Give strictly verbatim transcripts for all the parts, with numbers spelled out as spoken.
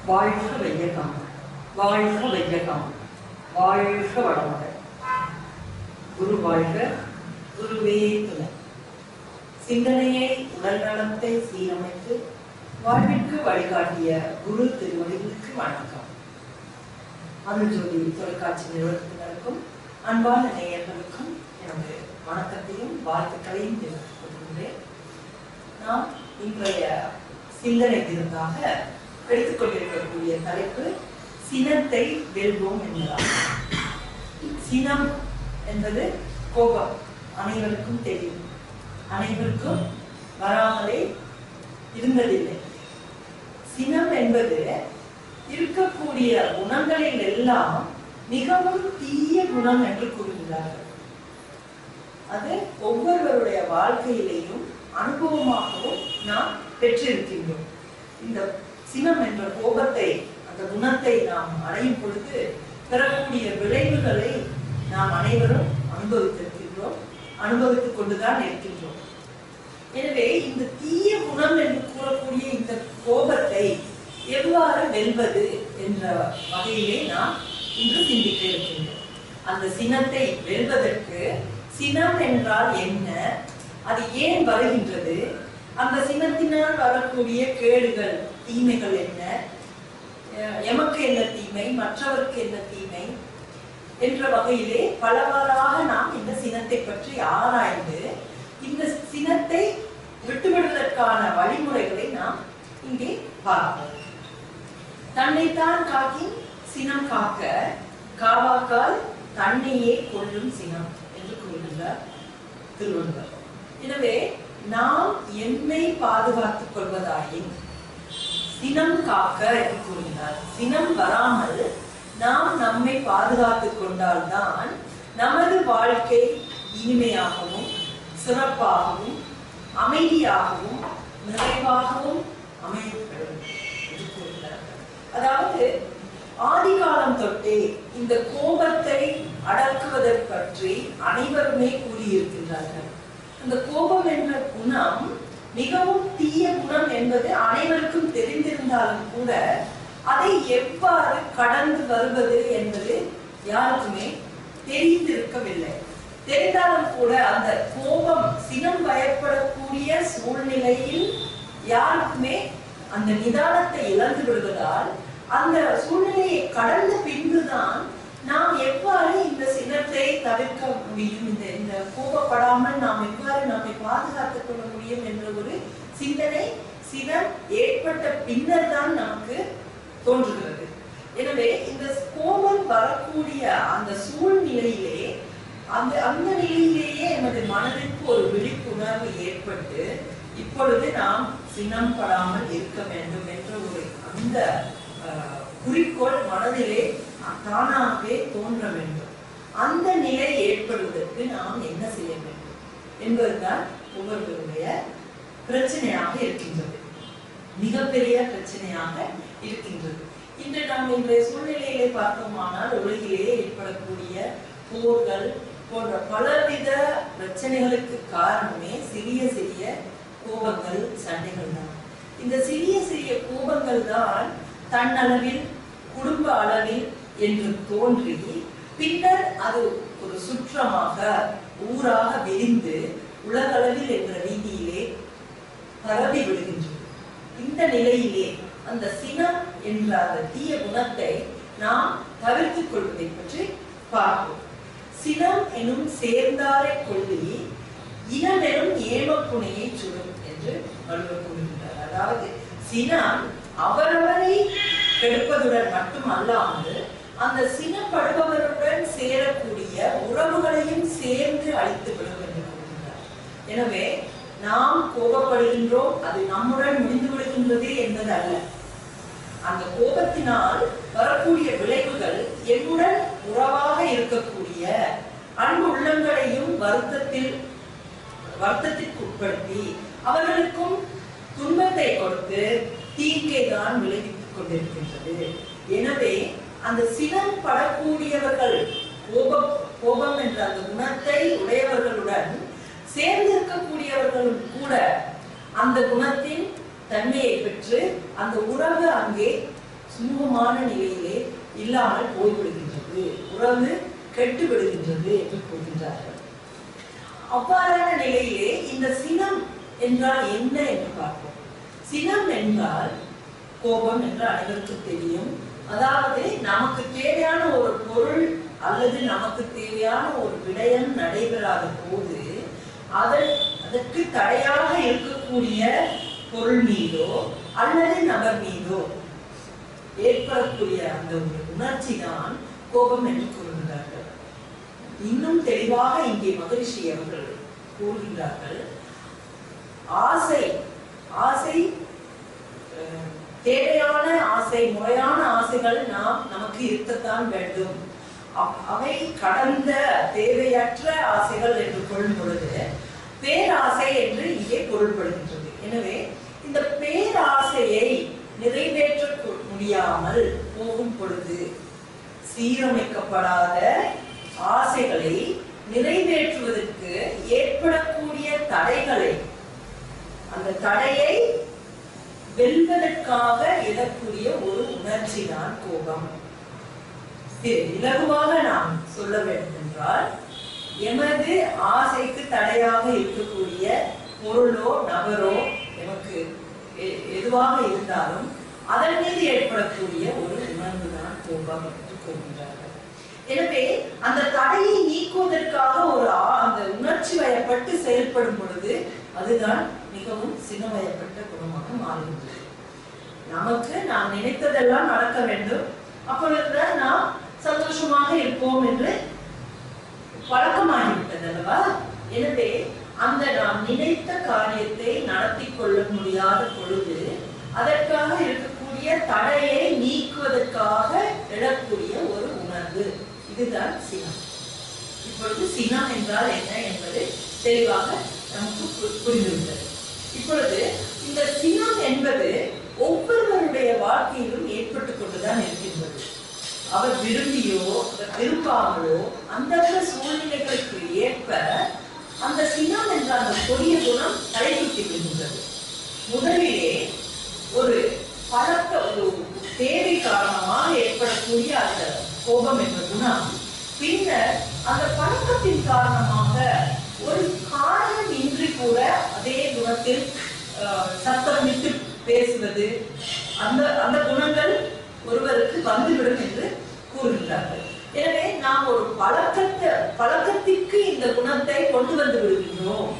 வாழ்க வையகம், வாழ்க வையகம், வாழ்க வளமுடன். குரு வாழ்க, குருவே துணை. சிந்தனையை உடல் நலத்தை சீரமைத்து வாழ்விற்கு வழிகாட்டிய குரு திருவடிகளுக்கு வணக்கம். அருள்ஜோதி தொலைக்காட்சி நிறுவனத்தினருக்கும் அன்பான நேயர்களுக்கும் எனது வணக்கத்தையும் வாழ்த்துக்களையும் தெரிவித்துக் கொள்கின்றேன். நாம் இன்றைய சிந்தனை விருந்தாக எடுத்துக்கொண்டிருக்கக்கூடிய தலைப்பு சினத்தை வெல்வோம் என்பதாகும். சினம் என்பது கோபம், அனைவருக்கும் தெரியும். அனைவருக்கும் வராமலே இருந்ததில்லை. சினம் என்பது இருக்கக்கூடிய குணங்களில் எல்லாம் மிகவும் தீய குணம் என்று கூறுகிறார்கள். அது ஒவ்வொருவருடைய வாழ்க்கையிலேயும் அனுபவமாகவும் நாம் பெற்றிருக்கின்றோம். இந்த சினம் என்ற கோபத்தை, அந்த குணத்தை நாம் அடையும் பொழுது பெறக்கூடிய விளைவுகளை நாம் அனைவரும் அனுபவித்திருக்கின்றோம், அனுபவித்துக் கொண்டுதான் இருக்கின்றோம். எனவே இந்த தீய குணம் என்று கூறக்கூடிய இந்த கோபத்தை எவ்வாறு வெல்வது என்ற வகையிலே நாம் இன்று சிந்திக்க இருக்கின்றோம். அந்த சினத்தை வெல்வதற்கு சினம் என்றால் என்ன, அது ஏன் வருகின்றது, அந்த சினத்தினால் வரக்கூடிய கேடுகள் தீமைகள் என்ன, எமக்கு என்ன தீமை, மற்றவருக்கு என்ன தீமை என்ற வகையிலே பலவாறாக நாம் இந்த சினத்தை பற்றி ஆராய்ந்து இந்த சினத்தை விட்டுவிடுவதற்கான வழிமுறைகளை நாம் இங்கே பார்ப்போம். தன்னைத்தான் காக்கி சினம் காக்க, காவாக்கால் தன்னையே கொள்ளும் சினம் என்று கூறுகின்றார் திருவள்ளுவர். எனவே நாம் எம்மை பாதுகாத்துக் கொள்வதாயின் சினம் காக்க என்று கூறுகிறார். சினம் வராமல் நாம் நம்மை பாதுகாத்துக் கொண்டால்தான் நமது வாழ்க்கை இனிமையாகவும் சிறப்பாகவும் அமைதியாகவும் நிறைவாகவும் அமையப்படும் என்று கூறுகிறார்கள். அதாவது ஆதி காலம் தொட்டே இந்த கோபத்தை அடக்குவதை பற்றி அனைவருமே கூறியிருக்கின்றார்கள். அந்த கோபம் என்ற குணம் மிகவும் தீய குணம் என்பது அனைவருக்கும் தெரிந்திருந்தாலும் கூட அதை எவ்வாறு கடந்து வருவது என்பது யாருக்குமே தெரிந்திருக்கவில்லை. தெரிந்தாலும் கூட அந்த கோபம், சினம் பயப்படக்கூடிய சூழ்நிலையில் யாருக்குமே அந்த நிதானத்தை இழந்து விடுவதால் அந்த சூழ்நிலையை கடந்த பின்புதான் நாம் எவ்வாறு இந்த சினத்தை தவிர்க்க முடியும், இந்த இந்த கோபப்படாமல் நாம் எவ்வாறு நம்மை பாதுகாத்துக் கொள்ள முடியும் என்ற ஒரு சிந்தனை சினம் ஏற்பட்ட பின்னர் தான் நமக்கு தோன்றுகிறது. எனவே இந்த கோபம் வரக்கூடிய அந்த சூழ்நிலையிலே அந்த அந்த நிலையிலேயே நமது மனதிற்கு ஒரு விழிப்புணர்வு ஏற்பட்டு இப்பொழுது நாம் சினம் படாமல் இருக்க வேண்டும் என்ற ஒரு அந்த குறிக்கோள் மனதிலே தானாகவே தோன்ற வேண்டும். அந்த நிலை ஏற்படுவதற்கு நாம் என்ன செய்ய வேண்டும் என்பதுதான் ஒவ்வொருவருடைய பிரச்சனையாக இருக்கின்றது, மிகப்பெரிய பிரச்சனையாக இருக்கின்றது. இன்று நாம் இன்றைய சூழ்நிலையிலே பார்த்தோமானால் உலகிலேயே ஏற்படக்கூடிய போர்கள் போன்ற பலவித பிரச்சனைகளுக்கு காரணமே சிறிய சிறிய கோபங்கள், சண்டைகள் தான். இந்த சிறிய சிறிய கோபங்கள் தான் தன்னளவில், குடும்ப அளவில் என்று தோன்றி பின்னர் அது ஒரு சுற்றமாக, ஊராக விரிந்து உலகளவில் என்ற ரீதியிலே பரவி விடுகின்றது. இந்த நிலையிலே அந்த சினம் என்ற அந்த தீய குணத்தை நாம் தவிர்த்துக் கொள்வதை பற்றி பார்ப்போம். சினம் எனும் சேர்ந்தாரை கொள்ளி இனம் எனும் ஏமப்புனையை சுடும் என்று வள்ளுவர் கூறுகின்றார். அதாவது சினம் அவரவரை கெடுப்பதுடன் மட்டும் அல்லாமல் அந்த சினப்படுபவருடன் சேரக்கூடிய உறவுகளையும் சேர்ந்து அழித்து விடும் என்று கூறுகிறார். எனவே நாம் கோபப்படுகின்றோம், அது நம்முடன் முடிந்து விடுகின்றது என்பது அல்ல. அந்த கோபத்தினால் வரக்கூடிய விளைவுகள் என்னுடன் உறவாக இருக்கக்கூடிய அன்பு உள்ளங்களையும் வருத்தத்தில் வருத்தத்திற்கு உட்படுத்தி அவர்களுக்கும் துன்பத்தை கொடுத்து தீங்கை தான் விளைவித்துக் கொண்டிருக்கின்றது. எனவே அந்த சினம் படக்கூடியவர்கள், கோபம் கோபம் என்ற அந்த குணத்தை உடையவர்களுடன் சேர்ந்து இருக்கக்கூடியவர்களும் கூட அந்த குணத்தின் தன்மையை பெற்று அந்த உறவு அங்கே சுமூகமான நிலையிலே இல்லாமல் போய்விடுகின்றது, உறவு கெட்டு விடுகின்றது என்று கூறுகின்றார்கள். அவ்வாறான நிலையிலே இந்த சினம் என்றால் என்ன என்று பார்ப்போம். சினம் என்றால் கோபம் என்று அனைவருக்கும் தெரியும். அதாவது நமக்கு தேவையான ஒரு பொருள் அல்லது நமக்கு தேவையான ஒரு விடயம் நடைபெறாத போது அதற்கு தடையாக இருக்கக்கூடிய பொருள் மீதோ அல்லது நபர் மீதோ ஏற்படக்கூடிய அந்த ஒரு உணர்ச்சி தான் கோபம் என்று கூறுகின்றார்கள். இன்னும் தெளிவாக இங்கே மகரிஷி அவர்கள் கூறுகின்றார்கள், ஆசை ஆசை தேவையான ஆசை, முறையான ஆசைகள் நாம் நமக்கு இருக்கத்தான் வேண்டும். அவை கடந்த தேவையற்ற ஆசைகள் என்று கொள்ளும் பொழுது பேராசை என்று இங்கே பொருள்படுகின்றது. எனவே இந்த பேராசையை நிறைவேற்ற முடியாமல் போகும் பொழுது சீரமைக்கப்படாத ஆசைகளை நிறைவேற்றுவதற்கு ஏற்படக்கூடிய தடைகளை, அந்த தடையை வெல்வதற்காக எழக்கூடிய ஒரு உணர்ச்சி தான் கோபம். இலகுவாக நாம் சொல்ல வேண்டும் என்றால், எமது ஆசைக்கு தடையாக இருக்கக்கூடிய பொருளோ நபரோ எமக்கு எதுவாக இருந்தாலும் அதன் மீது ஏற்படக்கூடிய ஒரு உணர்வு தான் கோபம் என்று கூறுகின்றார்கள். எனவே அந்த தடையை நீக்குவதற்காக ஒரு அந்த உணர்ச்சி வயப்பட்டு செயல்படும் பொழுது அதுதான் மிகவும் சினவயப்பட்ட குணமாக மாறுகின்றது. நமக்கு நாம் நினைத்ததெல்லாம் நடக்க வேண்டும், அப்பொழுதுதான் நாம் சந்தோஷமாக இருப்போம் என்று பழக்கமாகிவிட்டது அல்லவா? எனவே அந்த நாம் நினைத்த காரியத்தை நடத்தி கொள்ள முடியாத பொழுது அதற்காக இருக்கக்கூடிய தடையை நீக்குவதற்காக எழக்கூடிய ஒரு உணர்வு, இதுதான் சினம். இப்பொழுது சினம் என்றால் என்ன என்பது தெளிவாக நமக்கு புரிந்துவிட்டது. இப்பொழுது இந்த சினம் என்பது ஒவ்வொருவருடைய வாழ்க்கையிலும் ஏற்பட்டுக் கொண்டுதான் இருக்கின்றது. அவர் விரும்பியோ விரும்பாமலோ அந்தந்த சூழ்நிலைகளுக்கு ஏற்ப அந்த சினம் என்ற அந்த கொடிய குணம் தலைதூக்கி விடுகின்றது. முதலிலே ஒரு பழக்க ஒரு தேவை காரணமாக ஏற்படக்கூடிய அந்த கோபம் என்ற குணம், பின்னர் அந்த பழக்கத்தின் காரணமாக ஒரு காரணம் இன்றி கூட அதே குணத்தில் சத்தம் விட்டு பேசுவது, அந்த அந்த குணங்கள் ஒருவருக்கு வந்துவிடும் என்று கூறுகின்றார்கள். எனவே நாம் ஒரு பழக்கத்தை பழக்கத்திற்கு இந்த குணத்தை கொண்டு வந்து விடுகின்றோம்.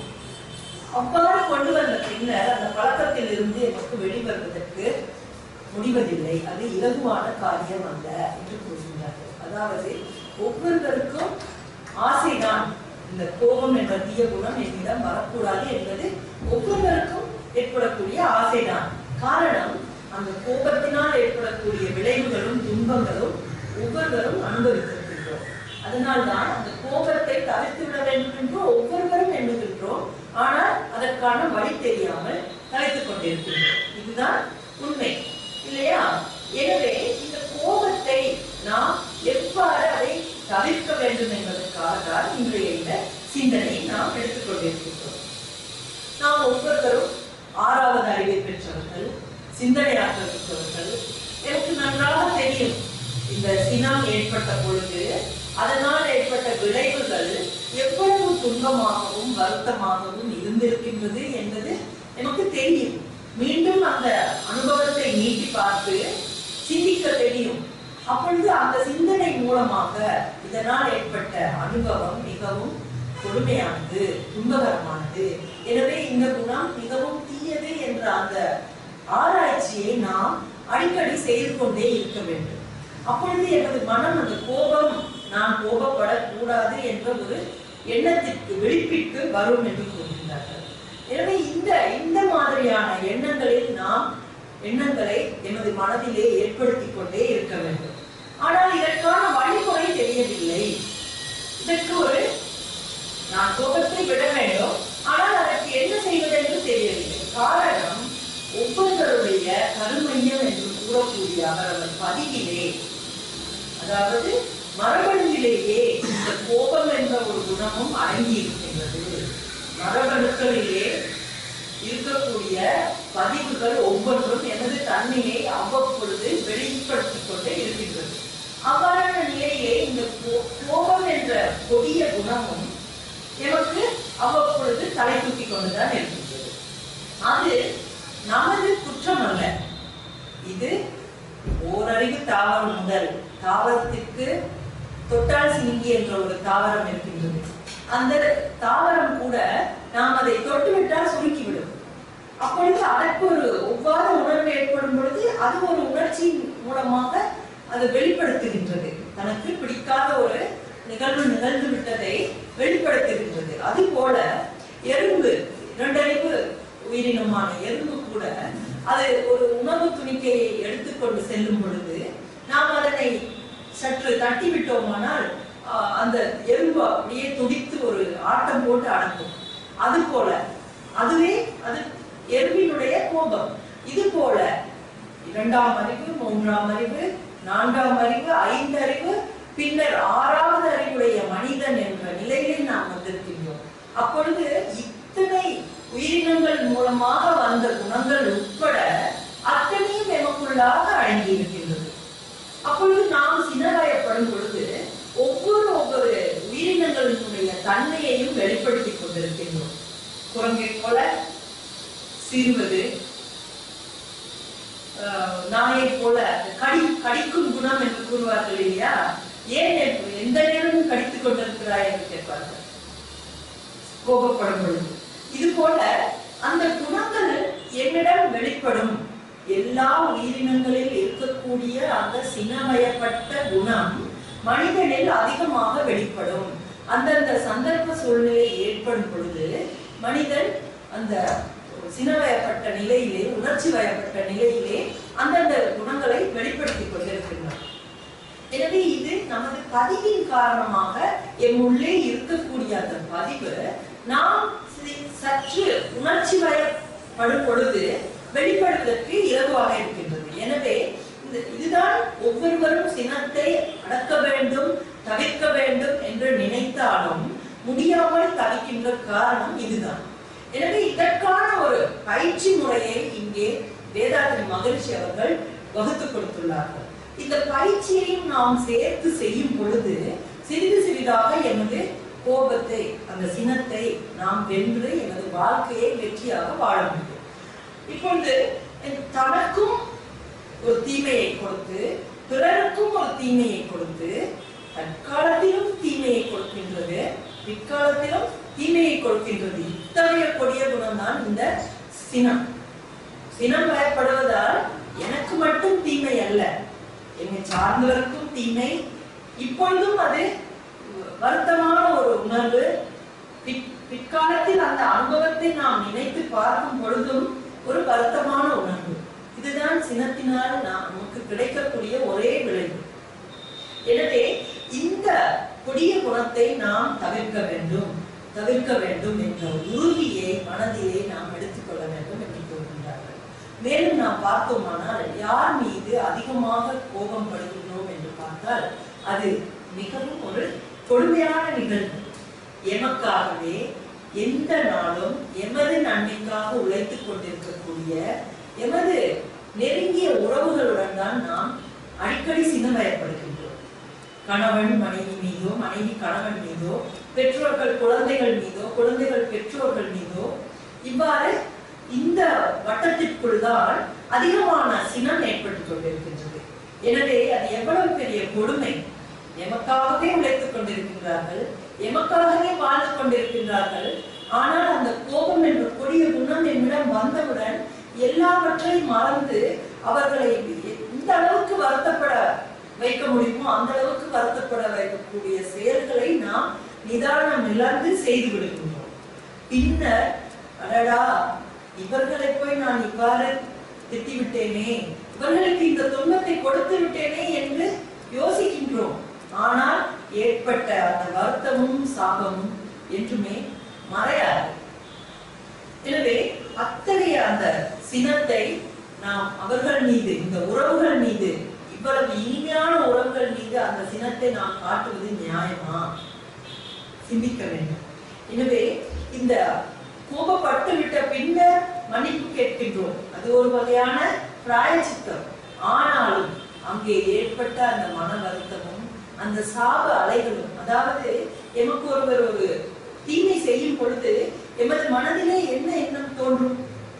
அவ்வாறு கொண்டு வந்த பின்னர் அந்த பழக்கத்தில் இருந்து எனக்கு வெளிவருவதற்கு முடிவதில்லை. அது இலகுவான காரியம் அல்ல என்று கூறுகின்றார்கள். அதாவது ஒவ்வொருவருக்கும் ஆசைதான், இந்த கோபம் என்ற தீய குணம் என்னிடம் வரக்கூடாது என்பது ஒவ்வொருவருக்கும் ஏற்படக்கூடிய ஆசைதான். காரணம், அந்த கோபத்தினால் ஏற்படக்கூடிய விளைவுகளும் துன்பங்களும் ஒவ்வொருவரும் அனுபவித்திருக்கின்றோம். அதனால்தான் அந்த கோபத்தை தவிர்த்து விட வேண்டும் என்று ஒவ்வொருவரும் எண்ணுகின்றோம். ஆனால் அதற்கான வழி தெரியாமல் தவித்துக் கொண்டிருக்கின்றோம். இதுதான் உண்மை, இல்லையா? எனவே இந்த கோபத்தை நாம் எவ்வாறு அதை தவிர்க்க வேண்டும் என்பதற்காக தான் இன்றைய இந்த சிந்தனையை நாம் எடுத்துக்கொண்டிருக்கின்றோம். நாம் ஒவ்வொருவரும் ஆறாவது அறிவை பெற்றவர்கள், சிந்தனையாற்றல் பெற்றவர்கள். எனக்கு நன்றாக தெரியும், இந்த சினம் ஏற்பட்ட பொழுது அதனால் ஏற்பட்ட விளைவுகள் எவ்வளவு துன்பமாகவும் வருத்தமாகவும் இருந்திருக்கின்றது என்பது எனக்கு தெரியும். மீண்டும் அந்த அனுபவத்தை நீட்டி பார்த்து சிந்திக்க தெரியும். அப்பொழுது அந்த சிந்தனை மூலமாக இதனால் ஏற்பட்ட அனுபவம் மிகவும் கொடுமையானது, துன்பகரமானது, எனவே இந்த குணம் மிகவும் தீயது என்ற அந்த ஆராய்ச்சியை நாம் அடிக்கடி செய்து கொண்டே இருக்க வேண்டும். அப்பொழுது எனது மனம் அந்த கோபம், நான் கோபப்படக்கூடாது என்ற ஒரு எண்ணத்திற்கு வெளிப்பிட்டு வரும் என்று கூறுகின்றார்கள். எனவே இந்த இந்த மாதிரியான எண்ணங்களில் நாம் எண்ணங்களை எமது மனதிலே ஏற்படுத்திக் கொண்டே இருக்க வேண்டும். ஆனால் இதற்கான வழிமுறை தெரியவில்லை. இதற்கு ஒரு நான் கோபத்தை விட வேண்டும், ஆனால் அதற்கு என்ன செய்வது என்று தெரியவில்லை. காரணம், ஒவ்வொருவருடைய கருமையம் என்று கூறக்கூடிய அவரவர் பதிவிலே, அதாவது மரபணுவிலேயே இந்த கோபம் என்ற ஒரு குணமும் அடங்கி இருக்கின்றது. மரபணுக்களிலே இருக்கக்கூடிய பதிவுகள் ஒவ்வொன்றும் எனது தன்மையை அவ்வப்பொழுது வெளிப்பட தலை தூக்கி கொண்டுதான் இருக்கின்றது. அது நமது குற்றம் அல்ல. இது ஓரறிவு தாவரம் முதல் தாவரத்திற்கு தொட்டால் சிங்கி என்ற ஒரு தாவரம் இருக்கின்றது. அந்த தாவரம் கூட நாம் அதை தொட்டுவிட்டால் சுருக்கிவிடும். அப்பொழுது அதற்கு ஒரு ஒவ்வாறு உணர்வு ஏற்படும் பொழுது அது ஒரு உணர்ச்சி மூலமாக அது வெளிப்படுத்துகின்றது. தனக்கு பிடிக்காத ஒரு நிகழ்வு நிகழ்ந்து விட்டதை வெளிப்படுத்துகின்றது. அது போல எறும்பு, இரண்டறிவு உயிரினமான எறும்பு கூட அது ஒரு உணவு துணிக்கையை எடுத்துக்கொண்டு செல்லும் பொழுது நாம் அதனை சற்று தட்டி விட்டோமானால் அந்த எறும்பு அப்படியே துடித்து ஒரு ஆட்டம் போட்டு அடங்கும். அது போல அதுவே அது எறும்பினுடைய கோபம். இது போல இரண்டாம் அறிவு, மூன்றாம் அறிவு, நான்காம் அறிவு, ஐந்து அறிவு, பின்னர் ஆறாவது அறிவுடைய மனிதன் என்ற நிலையிலே நாம் வந்திருக்கின்றோம். அப்பொழுது இத்தனை உயிரினங்கள் மூலமாக வந்த குணங்கள் உட்பட அத்தனையும் எமக்குள்ளாக அடங்கி இருக்கின்றது. அப்பொழுது நாம் சினவயப்படும் பொழுது ஒவ்வொரு ஒவ்வொரு உயிரினங்களினுடைய தன்மையையும் வெளிப்படுத்திக் கொண்டிருக்கின்றோம். குரங்கை போல சீறுவது, நாயை போல கடி கடிக்கும் குணம் என்று கூறுவார்கள் இல்லையா? ஏன் எந்த நேரமும் கடித்துக் கொண்டிருக்கிறாய் என்று கேட்பார்கள் கோபப்படும் பொழுது. இது போல அந்த குணங்கள் என்னிடம் வெளிப்படும். எல்லா உயிரினங்களில் இருக்கக்கூடிய அந்த சினமயப்பட்ட குணம் மனிதனில் அதிகமாக வெளிப்படும். அந்தந்த சந்தர்ப்ப சூழ்நிலை ஏற்படும் பொழுது மனிதன் அந்த சினவயப்பட்ட நிலையிலே, உணர்ச்சி வயப்பட்ட நிலையிலே அந்தந்த குணங்களை வெளிப்படுத்திக் கொண்டிருக்கின்றனர். எனவே இது நமது பதிவின் காரணமாக எம் உள்ளே இருக்கக்கூடிய அந்த பதிவு நாம் சற்று உணர்ச்சி வயப்படும் பொழுது வெளிப்படுவதற்கு இலகுவாக இருக்கின்றது. எனவே இதுதான் ஒவ்வொருவரும் சினத்தை அடக்க வேண்டும், தவிர்க்க வேண்டும் என்று நினைத்தாலும் முடியாமல் தவிக்கின்ற காரணம் இதுதான். எனவே இதற்கான ஒரு பயிற்சி முறையை இங்கே வேதாத்ரி மகரிஷி அவர்கள் வகுத்து கொடுத்துள்ளார்கள். இந்த பயிற்சியையும் நாம் சேர்த்து செய்யும் பொழுது சிறிது சிறிதாக எமது கோபத்தை, அந்த சினத்தை நாம் வென்று எமது வாழ்க்கையை வெற்றியாக வாழ முடியும். இப்பொழுது தனக்கும் ஒரு தீமையை கொடுத்து, பிறருக்கும் ஒரு தீமையை கொடுத்து, தற்காலத்திலும் தீமையை கொடுக்கின்றது, பிற்காலத்திலும் தீமையை கொடுக்கின்றது. இத்தகைய கொடிய குணம்தான் இந்த சினம். சினம் பயப்படுவதால் எனக்கு மட்டும் தீமை அல்ல, என்னை சார்ந்தவருக்கும் தீமை. இப்பொழுதும் அது வருத்தமான ஒரு உணர்வு. பிற்காலத்தில் அந்த அனுபவத்தை நாம் நினைத்து பார்க்கும் பொழுதும் ஒரு வருத்தமான உணர்வு. இதுதான் சினத்தினால் நமக்கு கிடைக்கக்கூடிய ஒரே விளைவு. எனவே இந்த கொடிய குணத்தை நாம் தவிர்க்க வேண்டும் தவிர்க்க வேண்டும் என்ற உறுதியை மனதிலே நாம் எடுத்துக்கொள்ள வேண்டும் என்று கூறுகின்றார்கள். மேலும் நாம் பார்த்தோமானால் யார் மீது அதிகமாக கோபம் படுகின்றோம் என்று பார்த்தால் அது மிகவும் ஒரு கொடுமையான நிகழ்வு. எமக்காகவே எந்த நாளும் எமது நன்மைக்காக உழைத்துக் கொண்டிருக்கக்கூடிய எமது நெருங்கிய உறவுகளுடன் தான் நாம் அடிக்கடி சினவயப்படுகின்றோம். கணவன் மனைவி மீதோ, மனைவி கணவன் மீதோ, பெற்றோர்கள் குழந்தைகள் மீதோ, குழந்தைகள் பெற்றோர்கள் மீதோ, இவ்வாறு இந்த வட்டத்திற்குள் தான் அதிகமான சினம் ஏற்பட்டுக் கொண்டிருக்கின்றது. எனவே அது எவ்வளவு பெரிய கொடுமை. எமக்காகவே உழைத்துக் கொண்டிருக்கின்றார்கள், எமக்காகவே வாழ்ந்து கொண்டிருக்கின்றார்கள். ஆனால் அந்த கோபம் என்ற கொடிய குணம் என்னிடம் வந்தவுடன் எல்லாவற்றையும் மறந்து அவர்களை இந்த அளவுக்கு வருத்தப்பட வைக்க முடியுமோ அந்த அளவுக்கு வருத்தப்பட வைக்கக்கூடிய செயல்களை நாம் நிதானம் இழந்து செய்து விடுகின்றோம். பின்னர் அடடா, இவர்களை போய் நான் இவ்வாறு திட்டிவிட்டேனே, இவர்களுக்கு இந்த துன்பத்தை கொடுத்து விட்டேனே என்று யோசிக்கின்றோம். ஆனால் ஏற்பட்ட அந்த வருத்தமும் சாபமும் என்றுமே மறையாது. எனவே அத்தகைய அந்த சினத்தை நாம் அவர்கள் மீது, இந்த உறவுகள் மீது, இவ்வளவு இனிமையான உறவுகள் மீது அந்த சினத்தை நாம் காட்டுவது நியாயமா? சிந்திக்க வேண்டும். எனவே இந்த கோபப்பட்டு விட்ட பின்னர் மன்னிப்பு கேட்கின்றோம், அது ஒரு வகையான பிராயச்சித்தம். ஆனாலும் அங்கே ஏற்பட்ட அந்த மன வருத்தமும் அந்த சாப அலைகளும், அதாவது எமக்கு ஒருவர் ஒரு தீமை செய்யும் பொழுது எமது மனதிலே என்ன எண்ணம் தோன்றும்?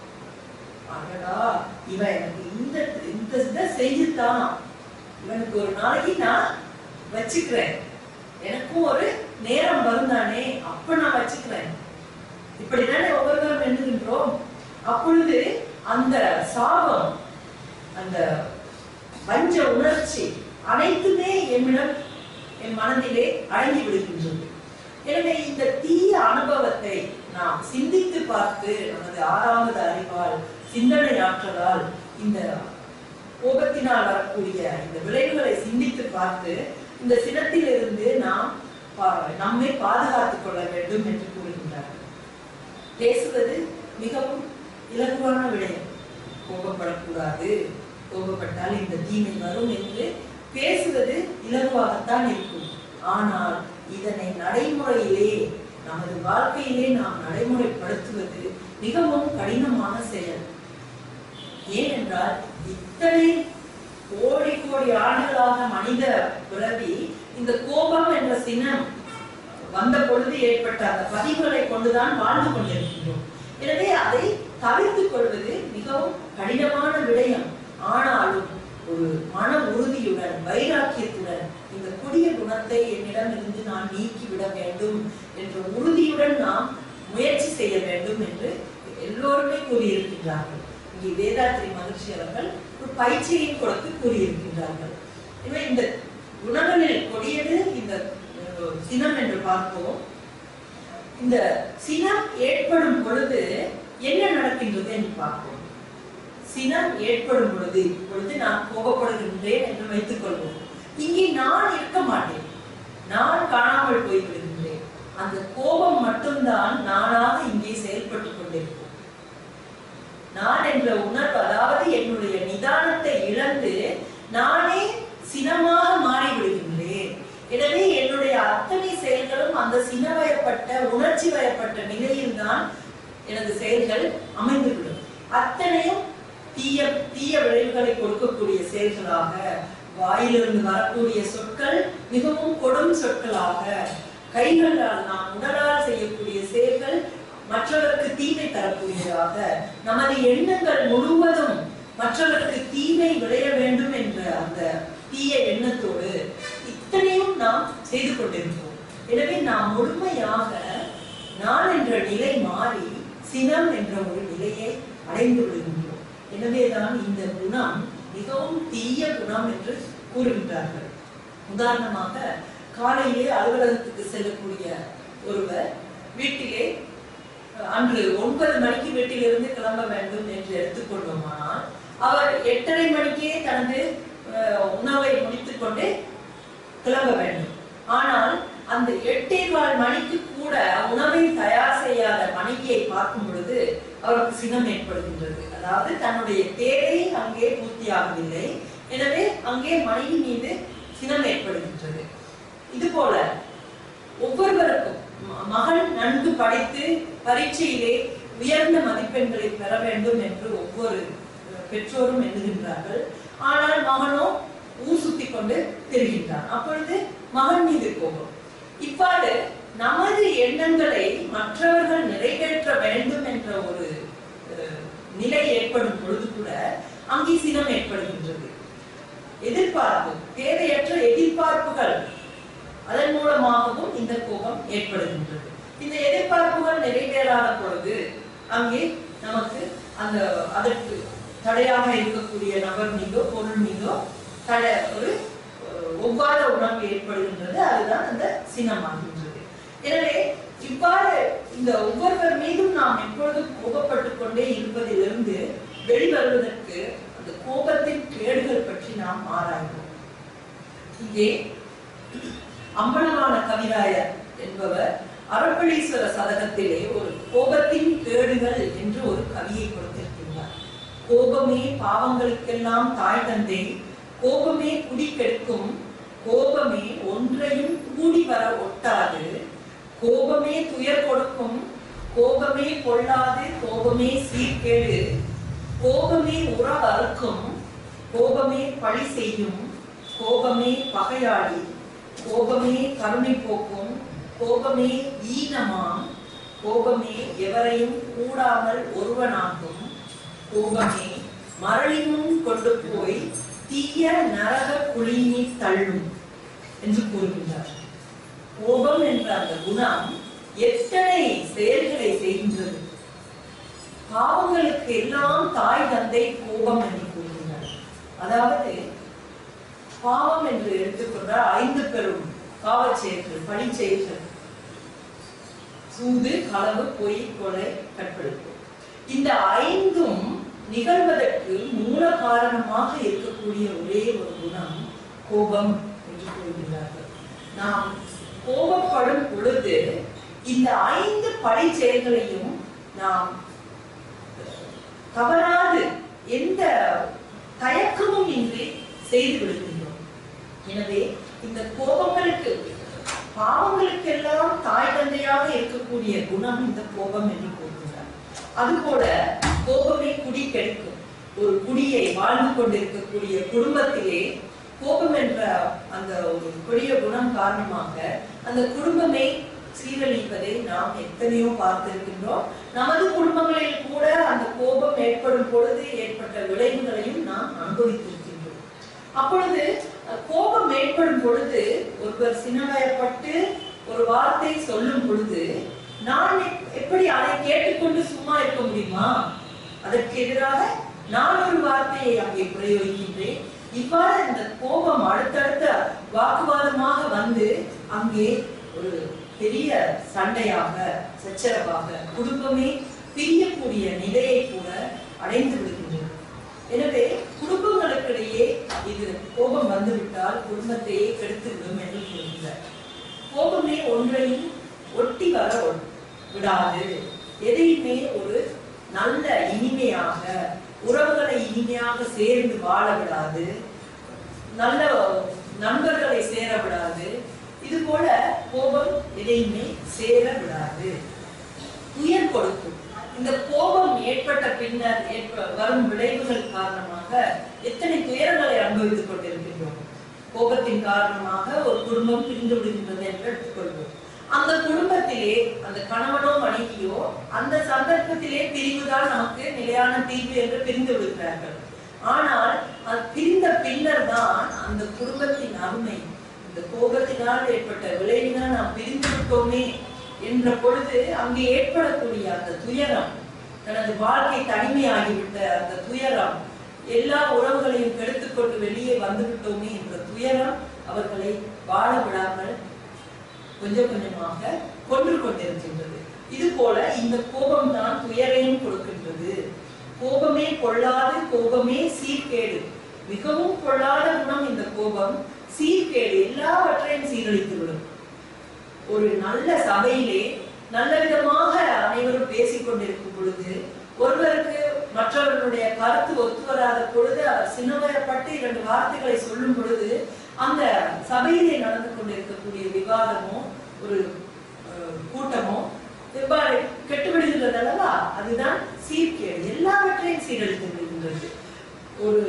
அடடா, இவன் எனக்கு இந்த இந்த இதை செஞ்சுதான், இவனுக்கு ஒரு நாளைக்கு நான் வச்சுக்கிறேன், எனக்கும் ஒரு நேரம் வருந்தானே, அப்ப நான் வச்சுக்கிறேன். இப்படிதானே ஒவ்வொருவரும் எண்ணுகின்றோம். அப்பொழுது அந்த சாபம், அந்த வஞ்ச உணர்ச்சி அனைத்துமே என்னிடம், என் மனதிலே அடங்கி விடுகின்றது. எனவே இந்த தீய அனுபவத்தை நாம் சிந்தித்து பார்த்து, நமது ஆறாவது அறிவால், சிந்தனை ஆற்றலால், இந்த கோபத்தினால் வரக்கூடிய இந்த விளைவுகளை சிந்தித்து பார்த்து, இந்த சினத்திலிருந்து நாம் நம்மை பாதுகாத்துக் கொள்ள வேண்டும் என்று கூறுகின்றார்கள். பேசுவது மிகவும் இலகுவான விடயம். கோபப்படக்கூடாது, கோபப்பட்டால் இந்த தீமை வரும் என்று பேசுவது இலகுவாகத்தான் இருக்கும். ஆனால் இதனை நடைமுறையிலே, நமது வாழ்க்கையிலே நாம் நடைமுறைப்படுத்துவது மிகவும் கடினமான செயல். ஏனென்றால் இத்தனை கோடி கோடி ஆண்டுகளாக மனித பிறவி இந்த கோபம் என்ற சினம் வந்த பொழுது ஏற்பட்ட அந்த பதிவுகளை கொண்டுதான் வாழ்ந்து கொண்டிருக்கின்றோம். எனவே அதை தவிர்த்துக் கொள்வது மிகவும் கடினமான விடயம். ஆனாலும் ஒரு மன உறுதியுடன், வைராக்கியத்துடன் இந்த கொடிய குணத்தை என்னிடம் இருந்து நான் நீக்கிவிட வேண்டும் என்ற உறுதியுடன் நாம் முயற்சி செய்ய வேண்டும் என்று எல்லோருமே கூறியிருக்கின்றார்கள். இங்கே வேதாத்ரி மகிழ்ச்சி அவர்கள் ஒரு பயிற்சியை கொடுத்து கூறியிருக்கின்றார்கள். எனவே இந்த குணங்களில் கொடியது இந்த சினம் என்று பார்ப்போம். இந்த சினம் ஏற்படும் பொழுது என்ன நடக்கின்றது என்று பார்ப்போம். சினம் ஏற்படும் பொழுது, இப்பொழுது நான் கோபப்படுகின்றேன் என்று வைத்துக் கொள்வோம். இங்கே நான் இருக்க மாட்டேன், நான் காணாமல் போய்விடுகின்றேன். அந்த கோபம் மட்டும்தான் நானாக இங்கே செயல்பட்டுக் கொண்டிருக்கும். நான் என்ற உணர்வு, அதாவது என்னுடைய நிதானத்தை இழந்து நானே சினமாக மாறிவிடுகின்றேன். எனவே என்னுடைய அத்தனை செயல்களும் அந்த சினவயப்பட்ட, உணர்ச்சி வயப்பட்ட நிலையில் தான் எனது செயல்கள் அமைந்துவிடும். அத்தனையும் தீய தீய விளைவுகளை கொடுக்கக்கூடிய செயல்களாக, வாயிலிருந்து வரக்கூடிய சொற்கள் மிகவும் கொடும் சொற்களாக, கைகளால் நாம் உடலால் செய்யக்கூடிய செயல்கள் மற்றவருக்கு தீமை தரக்கூடியதாக, நமது எண்ணங்கள் முழுவதும் மற்றவருக்கு தீமை விளைய வேண்டும் என்ற அந்த தீய எண்ணத்தோடு இத்தனையும் நாம் செய்து கொண்டிருக்கிறோம். எனவே நாம் முழுமையாக நான் என்ற நிலை மாறி சினம் என்ற ஒரு நிலையை அடைந்து விடுகின்றோம். எனவேதான் இந்த குணம் மிகவும் தீய குணம் என்று கூறுகின்றார்கள். உதாரணமாக, காலையிலே அலுவலகத்துக்கு செல்லக்கூடிய ஒருவர் வீட்டிலே அன்று ஒன்பது மணிக்கு வீட்டிலிருந்து கிளம்ப வேண்டும் என்று எடுத்துக்கொண்டோமானால், அவர் எட்டரை மணிக்கே தனது உணவை முடித்துக் கொண்டு கிளம்ப வேண்டும். ஆனால் அந்த எட்டேகால் மணிக்கு கூட உணவை தயார் செய்யாத மனைவியை பார்க்கும் பொழுது அவருக்கு சினம் ஏற்படுகின்றது. அதாவது தன்னுடைய தேவை அங்கே பூர்த்தியாகவில்லை, எனவே அங்கே மனைவி மீது சினம் ஏற்படுகின்றது. இது போல ஒவ்வொருவருக்கும், மகன் நன்கு படித்து பரீட்சையிலே உயர்ந்த மதிப்பெண்களை பெற வேண்டும் என்று ஒவ்வொரு பெற்றோரும் எண்ணுகின்றார்கள். ஆனால் மகனோ ஊர் சுத்தி கொண்டு தெரிகின்றான். அப்பொழுது மகன் மீது கோபம். இவ்வாறு நமது எண்ணங்களை மற்றவர்கள் நிறைவேற்ற வேண்டும் என்ற ஒரு நிலை ஏற்படும் பொழுது கூட அங்கே சினம் ஏற்படுகின்றது. எதிர்பார்ப்பு, தேவையற்ற எதிர்பார்ப்புகள், அதன் மூலமாகவும் இந்த கோபம் ஏற்படுகின்றது. இந்த எதிர்பார்ப்புகள் நிறைவேறாத பொழுது அங்கே நமக்கு அந்த அதற்கு தடையாக இருக்கக்கூடிய நபர் மீதோ பொருள் மீதோ தடை, ஒரு ஒவ்வாத உணர்வு ஏற்படுகின்றது. அதுதான் அந்த சினமாகின்றது. எனவே இவ்வாறு இந்த ஒவ்வொருவர் மீதும் நாம் எப்பொழுதும் கோபப்பட்டுக் கொண்டே இருப்பதிலிருந்து வெளிவருவதற்கு அந்த கோபத்தின் கேடுகள் பற்றி நாம் ஆராய்வோம். இங்கே அம்பலவான கவிராயர் என்பவர் அறப்பளீஸ்வர சதகத்திலே ஒரு கோபத்தின் கேடுகள் என்று ஒரு கவியை கொடுத்திருக்கின்றார். கோபமே பாவங்களுக்கெல்லாம் தாய் தந்தை, கோபமே குடி கெடுக்கும், கோபமே ஒன்றையும் கூடி வர ஒட்டாது, கோபமே துயர் கொடுக்கும், கோபமே கொள்ளாது, கோபமே சீர்கேடு, கோபமே உறவறுக்கும், கோபமே பழி செய்யும், கோபமே பகையாளி, கோபமே கருணை போக்கும், கோபமே ஈனமாம், கோபமே எவரையும் கூடாமல் ஒருவனாகும். கோபமே மரளினும் கொண்டு போய் தீய நரக குழியினை தள்ளும் என்று கூறுகின்றார். கோபம் என்ற அந்த குணம் எத்தனை செயல்களை செய்கின்றது. பாவங்களுக்கு எல்லாம் தாய் தந்தை கோபம் என்று கூறுகின்றார். அதாவது பாவம் என்று எடுத்துக்கொண்டால் ஐந்து பெரும் பாவச் செயல்கள், பழி செயல்கள்: சூது, களவு, பொய், கொலை, கற்பழிப்பு. இந்த ஐந்தும் நிகழ்வதற்கு மூல காரணமாக இருக்கக்கூடிய ஒரே ஒரு குணம் கோபம் என்று கூறுகிறார்கள். நாம் கோபப்படும் பொழுது இந்த ஐந்து பழி செயல்களையும் நாம் தவறாது எந்த தயக்கமும் இன்றி செய்து விடுகின்றோம். எனவே இந்த கோபங்களுக்கு, பாவங்களுக்கு எல்லாம் தாய் தந்தையாக இருக்கக்கூடிய குணம் இந்த கோபம் என்று கூறுகிறார். அதுபோல கோபமே குடி கெடுக்கும். ஒரு குடியை வாழ்ந்து கொண்டிருக்கக்கூடிய குடும்பத்திலே கோபம் என்ற அந்த ஒரு கொடிய குணம் காரணமாக அந்த குடும்பமே சீரழிப்பதை நாம் எத்தனையோ பார்த்திருக்கின்றோம். நமது குடும்பங்களில் கூட அந்த கோபம் ஏற்படும் பொழுது ஏற்பட்ட விளைவுகளையும் நாம் அனுபவித்திருக்கின்றோம். அப்பொழுது கோபம் ஏற்படும் பொழுது ஒருவர் சினவயப்பட்டு ஒரு வார்த்தை சொல்லும் பொழுது நான் எப்படி அதை கேட்டுக்கொண்டு சும்மா இருக்க முடியுமா? அதற்கு எதிராக நான் ஒரு வார்த்தையை அங்கே பிரயோகிக்கின்றேன். இவ்வாறு இந்த கோபம் அடுத்தடுத்த வாக்குவாதமாக வந்து அங்கே ஒரு பெரிய சண்டையாக, சச்சரவாக, குடும்பமே பிரியக்கூடிய நிலையை கூட அடைந்து விடுகின்றது. எனவே குடும்பங்களுக்கிடையே இது கோபம் வந்துவிட்டால் குடும்பத்தையே கெடுத்துவிடும் என்று கூறுகிறார். கோபமே ஒன்றையும் ஒட்டி வர விடாது. எதையுமே ஒரு நல்ல இனிமையாக, உறவுகளை இனிமையாக சேர்ந்து வாழ விடாது, நல்ல நண்பர்களை சேர விடாது. இது போல கோபம் எதையுமே சேர விடாது, துயர் கொடுக்கும். இந்த கோபம் ஏற்பட்ட பின்னர் வரும் விளைவுகள் காரணமாக எத்தனை துயரங்களை அனுபவித்துக் கொண்டிருக்கின்றோம். கோபத்தின் காரணமாக ஒரு குடும்பம் பிரிந்து விடுகின்றது என்று எடுத்துக்கொள்வோம். அந்த குடும்பத்திலே அந்த கணவனோ மனைவியோ அந்த சந்தர்ப்பத்திலே பிரிவுதான் நமக்கு நிலையான தீர்வு என்று பிரிந்து விடுகிறார்கள். ஆனால் அது பிரிந்த பின்னர் தான் அந்த குடும்பத்தின் அருமை, இந்த கோபத்தினால் ஏற்பட்ட விளைவினால் நாம் பிரிந்து விட்டோமே என்ற பொழுது அங்கே ஏற்படக்கூடிய அந்த துயரம், தனது வாழ்க்கை தனிமையாகிவிட்ட அந்த துயரம், எல்லா உறவுகளையும் கெடுத்துக் கொண்டு வெளியே வந்து விட்டோமே என்ற துயரம் அவர்களை வாழ விடாமல் கொஞ்சம் கொஞ்சமாக கொன்று கொண்டிருக்கின்றது. இது போல இந்த கோபம் தான் துயரையும் கொடுக்கின்றது. கோபமே கொள்ளாது, கோபமே சீர்கேடு. மிகவும் கொள்ளாத குணம் இந்த கோபம். சீர்கேடு, எல்லாவற்றையும் சீரழித்துவிடும். ஒரு நல்ல சபையிலே நல்ல விதமாக அனைவரும் பேசிக் கொண்டிருக்கும் பொழுது ஒருவருக்கு மற்றவர்களுடைய கருத்து ஒத்து வராத பொழுது அவர் சின்னவயப்பட்டு இரண்டு வார்த்தைகளை சொல்லும் பொழுது அந்த சபையிலே நடந்து கொண்டிருக்கக்கூடிய விவாதமோ ஒரு கூட்டமோ எவ்வாறு கெட்டுவிடுகின்றது அல்லவா? அதுதான் சீர்கேடு, எல்லாவற்றையும் சீரழித்து விடுகின்றது. ஒரு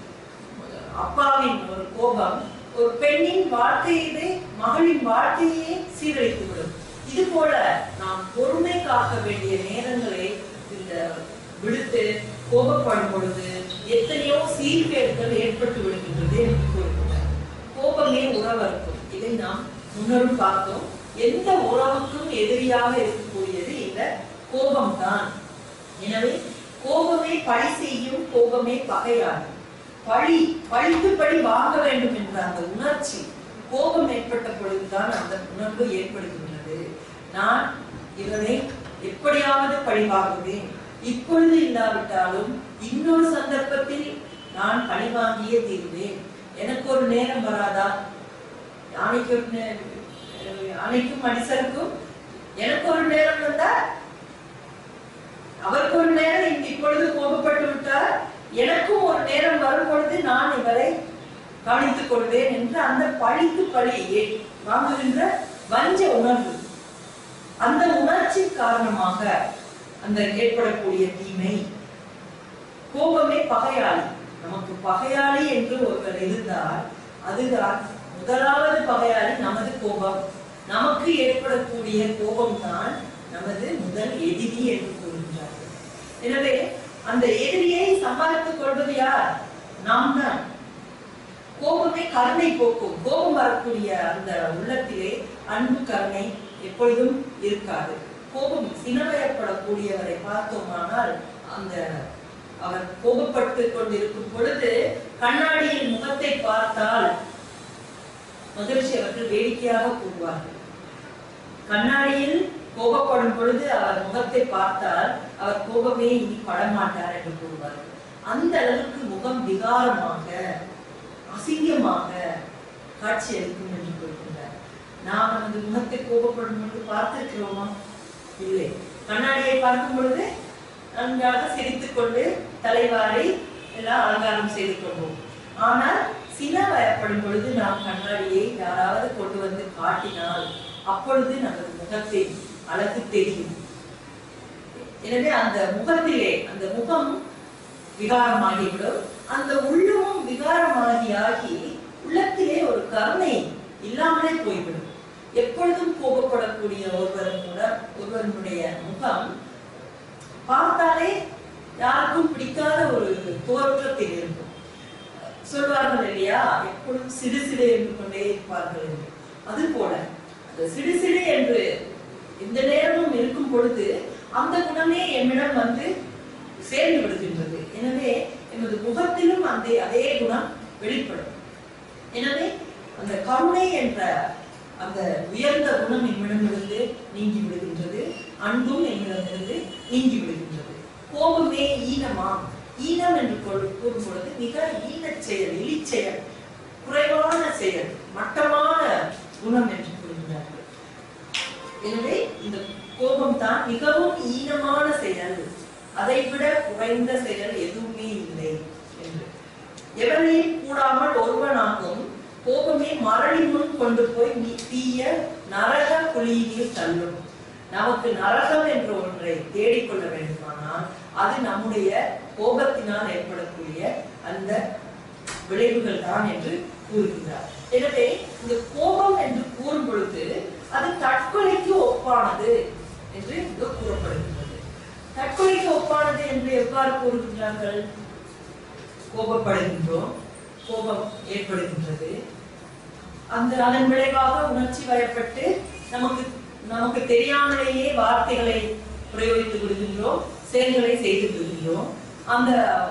அப்பாவின் ஒரு கோபம் ஒரு பெண்ணின் வாழ்க்கையிலே மகளின் வாழ்க்கையே சீரழித்து விடும். இது போல நாம் பொறுமை காக்க வேண்டிய நேரங்களை இந்த விடுத்து கோபப்படும் பொழுது எத்தனையோ சீர்கேடுகள் ஏற்பட்டு விடுகின்றது என்று கூறுகிறார். கோபமே உறவருக்கும். இதை நாம் முன்னரும் பார்த்தோம். எந்த உறவுக்கும் எதிரியாக இருக்கக்கூடியது இந்த கோபம் தான். எனவே கோபமே பழி செய்யும், கோபமே பகையாகும். பழி பழிக்கு பழி வாங்க வேண்டும் என்ற அந்த உணர்ச்சி கோபம் ஏற்பட்ட பொழுதுதான் அந்த உணர்வு ஏற்படுகின்றது. நான் இவனை எப்படியாவது பழி வாங்குவேன், இப்பொழுது இல்லாவிட்டாலும் இன்னொரு சந்தர்ப்பத்தில் நான் பழி வாங்கியே தீர்வேன். எனக்கு ஒரு நேரம் வராதா? யானைக்கு யானைக்கும் மனுஷருக்கும் எனக்கு ஒரு நேரம் வந்தா அவருக்கு ஒரு நேரம், இப்பொழுது கோபப்பட்டு விட்டார், எனக்கும் ஒரு நேரம் வரும் பொழுது நான் இவரை கவனித்துக் கொள்வேன் என்று அந்த பழிக்கு பழியை வாங்குகின்ற வஞ்ச உணர்வு, அந்த உணர்ச்சி காரணமாக அந்த ஏற்படக்கூடிய தீமை. கோபமே பகையாளி. நமக்கு பகையாளி என்று ஒருவர் இருந்தால் அதுதான் முதலாவது பகையாளி நமது கோபம். நமக்கு ஏற்படக்கூடிய கோபம் தான் நமது முதல் எதிரி என்று கூறுகின்றார்கள். எனவே அந்த எதிரியை சம்பாதித்துக் கொள்வது யார்? நாம் தான். கோபமே கருணை போக்கும். கோபம் வரக்கூடிய அந்த உள்ளத்திலே அன்பு கருணை எப்பொழுதும் இருக்காது. கோபம் சினவயப்படக்கூடியவரை பார்த்தோமானால் அந்த அவர் கோபப்பட்டு கொண்டிருக்கும் பொழுது கண்ணாடியில் முகத்தை பார்த்தால் மகிழ்ச்சி அவர்கள் வேடிக்கையாக கூறுவார்கள். கண்ணாடியில் கோபப்படும் பொழுது அவர் முகத்தை பார்த்தால் அவர் கோபமே இனி படமாட்டார் என்று கூறுவார்கள். அந்த அளவுக்கு முகம் விகாரமாக அசிங்கமாக காட்சி அளிக்கும் என்று கூறுகின்றார். நாம் நமது முகத்தை கோபப்படும் பொழுது பார்த்திருக்கிறோமா? இல்லை. கண்ணாடியை பார்க்கும் பொழுது நன்றாக சிரித்துக் கொண்டு தலைவாரை எல்லாம் அலங்காரம் செய்து கொள்வோம். ஆனால் சின வயப்படும் பொழுது நாம் கண்ணாடியை யாராவது கொண்டு வந்து காட்டினால் அப்பொழுது நமது முகத்தை அழகு தெரியும். எனவே அந்த முகத்திலே அந்த முகம் விகாரமாகிவிடும். அந்த உள்ளமும் விகாரமாகி ஆகி உள்ளத்திலே ஒரு கருணை இல்லாமலே போய்விடும். எப்பொழுதும் கோபப்படக்கூடிய ஒருவரும் கூட ஒருவருடைய முகம் பார்த்தாலே யாருக்கும் பிடிக்காத ஒரு தோற்றத்தில் இருக்கும். சொல்வார்கள் இல்லையா, எப்பொழுதும் சிடு சிடு என்று கொண்டே இருப்பார்கள் என்று. அது போல அந்த சிடு சிடு என்று இந்த நேரமும் இருக்கும் பொழுது அந்த குணமே என்னிடம் வந்து சேர்ந்து விடுகின்றது. எனவே எமது முகத்திலும் அந்த அதே குணம் வெளிப்படும். எனவே அந்த கருணை என்ற அந்த உயர்ந்த குணம் என்னிடமிருந்து நீங்கி விடுகின்றது. அன்பும் என்னிடமிருந்து நீங்கி விடுகின்றது. கோபமே ஈனமா? ஈனம் என்று கூறும் பொழுது மிக ஈன செயல், இழிச்செயல், குறைவான செயல், மட்டமான குணம் என்று கூறுகிறார்கள். எனவே இந்த கோபம் தான் மிகவும் ஈனமான செயல். அதை விட குறைந்த செயல் எதுவுமே இல்லை என்று. எவரையும் கூடாமல் ஒருவனாகும் கோபமே மரளி முன் கொண்டு போய் தீய நரக குழியில் தள்ளும். நமக்கு நரகம் என்ற ஒன்றை தேடிக்கொள்ள வேண்டுமானால் அது நம்முடைய கோபத்தினால் ஏற்படக்கூடிய அந்த விளைவுகள் தான் என்று கூறுகிறார். எனவே இந்த கோபம் என்று கூறும் பொழுது அது தற்கொலைக்கு ஒப்பானது என்று இங்கு கூறப்படுகின்றது. தற்கொலைக்கு ஒப்பானது என்று எவ்வாறு கூறுகின்றார்கள்? கோபப்படுகின்றோம், கோபம் ஏற்படுகின்றது, அந்த அதன் விளைவாக உணர்ச்சி வயப்பட்டு நமக்கு நமக்கு தெரியாமலேயே வார்த்தைகளை பிரயோகித்து விடுகின்றோம், செயல்களை செய்து விடுகின்றோம். அந்த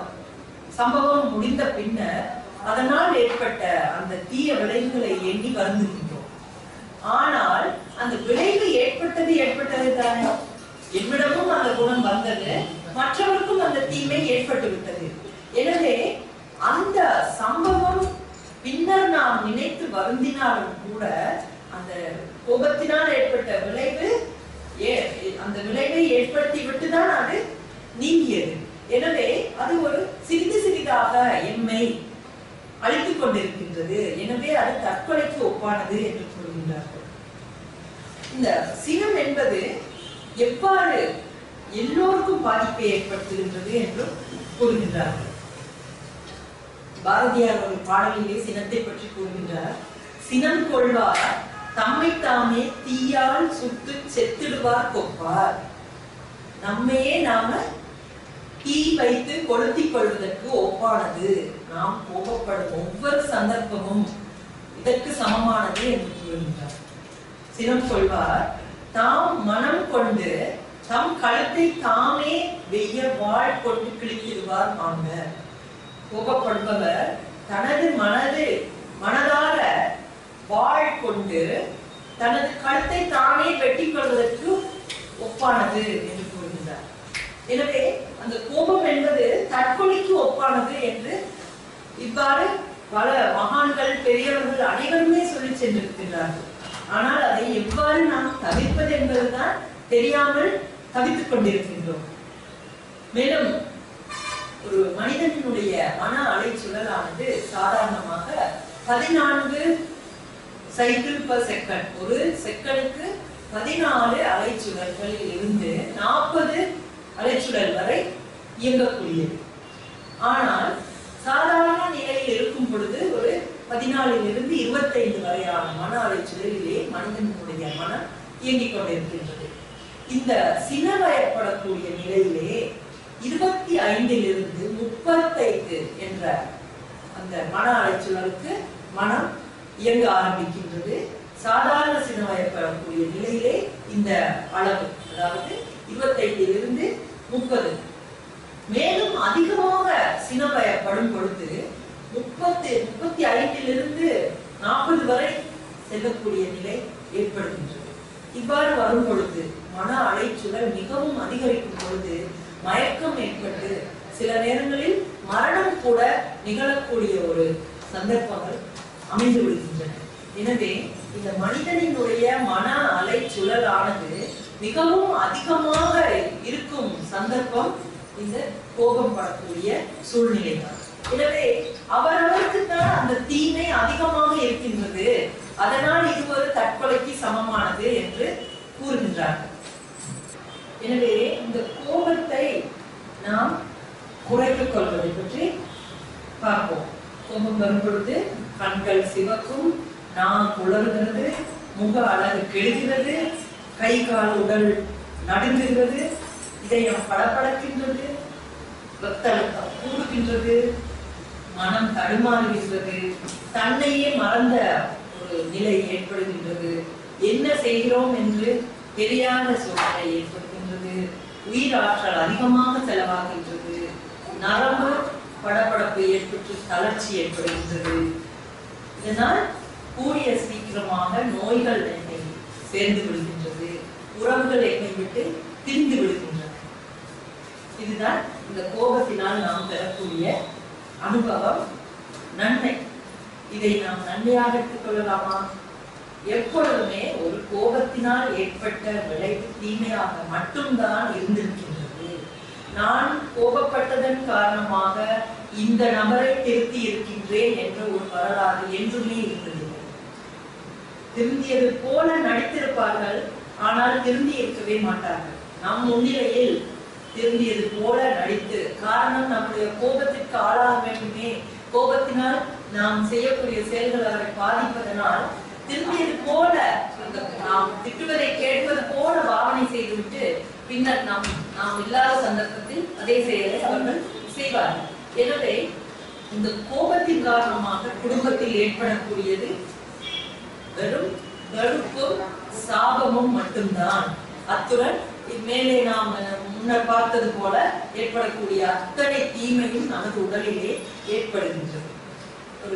சம்பவம் முடிந்த பின்னர் அதனால் ஏற்பட்ட அந்த தீய விளைவுகளை எண்ணி வருந்துகின்றோம். ஆனால் அந்த விளைவு ஏற்பட்டது ஏற்பட்டது தானே. என்னிடமும் அந்த குணம் வந்தது, மற்றவருக்கும் அந்த தீமை ஏற்பட்டு விட்டது. எனவே அந்த சம்பவம் பின்னர் நாம் நினைத்து வருந்தினாலும் கூட அந்த கோபத்தினால் ஏற்பட்ட விளைவு அந்த விளைவை ஏற்படுத்தி விட்டுதான் அது நீங்கியது. எனவே அது ஒரு சிறிது சிறிதாக எம்மை அழித்துக் கொண்டிருக்கின்றது. எனவே அது தற்கொலைக்கு ஒப்பானது என்று கூறுகின்றார்கள். இந்த சினம் என்பது எவ்வாறு எல்லோருக்கும் பாதிப்பை ஏற்படுத்துகின்றது என்றும் கூறுகின்றார்கள். பாரதியார் ஒரு பாடலிலே சினத்தை பற்றி கூறுகின்றார். சினம் கொள்வார் தம்மை தாமே தீயால் சுட்டு செத்திடுவார் கொப்பார். நம்மையே நாம தீ வைத்து கொளுத்திக் கொள்வதற்கு ஒப்பானது. நாம் கோபப்படும் ஒவ்வொரு சந்தர்ப்பமும் இதற்கு சமமானது என்று கூறுகின்றார். சினம் கொள்வார் தாம் மனம் கொண்டு தம் கழுத்தை தாமே வெய்ய வாழ் கொண்டு கிழித்திடுவார் வாங்க. கோபப்படுபவர் தனது மனது மனதார வாழ் கொண்டு தனது கழுத்தை தானே வெட்டி கொள்வதற்கு ஒப்பானது என்று கூறுகின்றார். எனவே அந்த கோபம் என்பது தற்கொலைக்கு ஒப்பானது என்று இவ்வாறு பல மகான்கள் பெரியவர்கள் அனைவருமே சொல்லி சென்றிருக்கிறார்கள். ஆனால் அதை எவ்வாறு நாம் தவிர்ப்பது என்பதுதான் தெரியாமல் தவித்துக் கொண்டிருக்கின்றோம். மேலும் ஒரு மனிதனுடைய மன அலைச்சூழலானது சாதாரணமாக பதினான்கு சைக்கிள் பர் செகண்ட், ஒரு செகண்டுக்கு பதினாலு அலைச்சுழல்களில் இருந்து நாற்பது அலைச்சுழல் வரை இயங்கக்கூடியது. ஆனால் சாதாரண நிலையில் இருக்கும் பொழுது ஒரு பதினாலில் இருந்து இருபத்தி ஐந்து வரையான மன அலைச்சுழலிலே மனிதனுடைய மனம் இயங்கிக் கொண்டிருக்கின்றது. இந்த சினவயப்படக்கூடிய நிலையிலே இருபத்தி ஐந்தில் இருந்து முப்பத்தைந்து என்ற அந்த மன அலைச்சலுக்கு மனம் இயங்க ஆரம்பிக்கின்றது. சாதாரண சினவயப்படக்கூடிய நிலையிலே இந்த அளவு, அதாவது இருபத்தைந்தில் இருந்து முப்பது. மேலும் அதிகமாக சினவயப்படும் பொழுது முப்பத்தி முப்பத்தி ஐந்தில் இருந்து நாற்பது வரை செல்லக்கூடிய நிலை ஏற்படுகின்றது. இவ்வாறு வரும் பொழுது மன அலைச்சல் மிகவும் அதிகரிக்கும் பொழுது மயக்கம் ஏற்பட்டு சில நேரங்களில் மரணம் கூட நிகழக்கூடிய ஒரு சந்தர்ப்பங்கள் அமைந்து விடுகின்றன. எனவே இந்த மனிதனினுடைய மன அலைச்சுழலானது மிகவும் அதிகமாக இருக்கும் சந்தர்ப்பம் இந்த கோபம் படக்கூடிய சூழ்நிலை தான். எனவே அவரவருக்கு தான் அந்த தீமை அதிகமாக இருக்கின்றது, அதனால் இது ஒரு தற்கொலைக்கு சமமானது என்று கூறுகின்றார்கள். எனவே இந்த கோபத்தை நாம் குறைத்துக் கொள்வதை பற்றி பார்ப்போம். கோபம் வரும் பொழுது கண்கள் சிவக்கும், நாம் உலர்கிறது, முக அழகு கெடுகிறது, கை கால் உடல் நடுங்குகிறது, இதயம் படபடக்கின்றது, ரத்த அழுத்தம் கூடுகின்றது, மனம் தடுமாறுகின்றது, தன்னையே மறந்த ஒரு நிலை ஏற்படுகின்றது, என்ன செய்கிறோம் என்று தெரியாத சூழ்நிலை ஏற்படுகின்றது, உயிராற்றல் அதிகமாக செலவாகின்றது, நரம்பு படபடப்பு ஏற்பட்டு தளர்ச்சி ஏற்படுகின்றது. இதனால் கூடிய சீக்கிரமாக நோய்கள் என்னை சேர்ந்து விடுகின்றது, உறவுகள் என்னை விட்டு திரிந்து விடுகின்றன. இதுதான் இந்த கோபத்தினால் நாம் பெறக்கூடிய அனுபவம், நன்மை. இதை நாம் நன்மையாக எடுத்துக் கொள்ளலாமா? எப்பொழுதுமே ஒரு கோபத்தினால் ஏற்பட்ட விளைவு தீமையாக மட்டும்தான் இருந்திருக்கின்றது. நான் கோபப்பட்டதன் காரணமாக இந்த நபரை திருத்தி இருக்கின்றேன் என்ற ஒரு வரலாறு என்றுமே இருந்ததில்லை. திருந்தியது போல நடித்திருப்பார்கள், ஆனால் திருந்தி இருக்கவே மாட்டார்கள். நம் முன்னிலையில் திருந்தியது போல நடித்து, காரணம் நம்முடைய கோபத்திற்கு ஆளாக வேண்டுமே, கோபத்தினால் நாம் செய்யக்கூடிய செயல்கள் அவரை பாதிப்பதனால் திரும்பியது போல நாம் திட்டுவதை கேட்பது போல பாவனை செய்துவிட்டு பின்னர் நாம் நாம் இல்லாத சந்தர்ப்பத்தில் அதே செயலை அவர்கள் செய்வார்கள். எனவே இந்த கோபத்தின் காரணமாக குடும்பத்தில் ஏற்படக்கூடியது வெறும் வெறுப்பும் சாபமும் மட்டும்தான். அத்துடன் மேலே நாம் முன்னர் பார்த்தது போல ஏற்படக்கூடிய அத்தனை தீமையும் நமது உடலிலே ஏற்படுகின்றது. ஒரு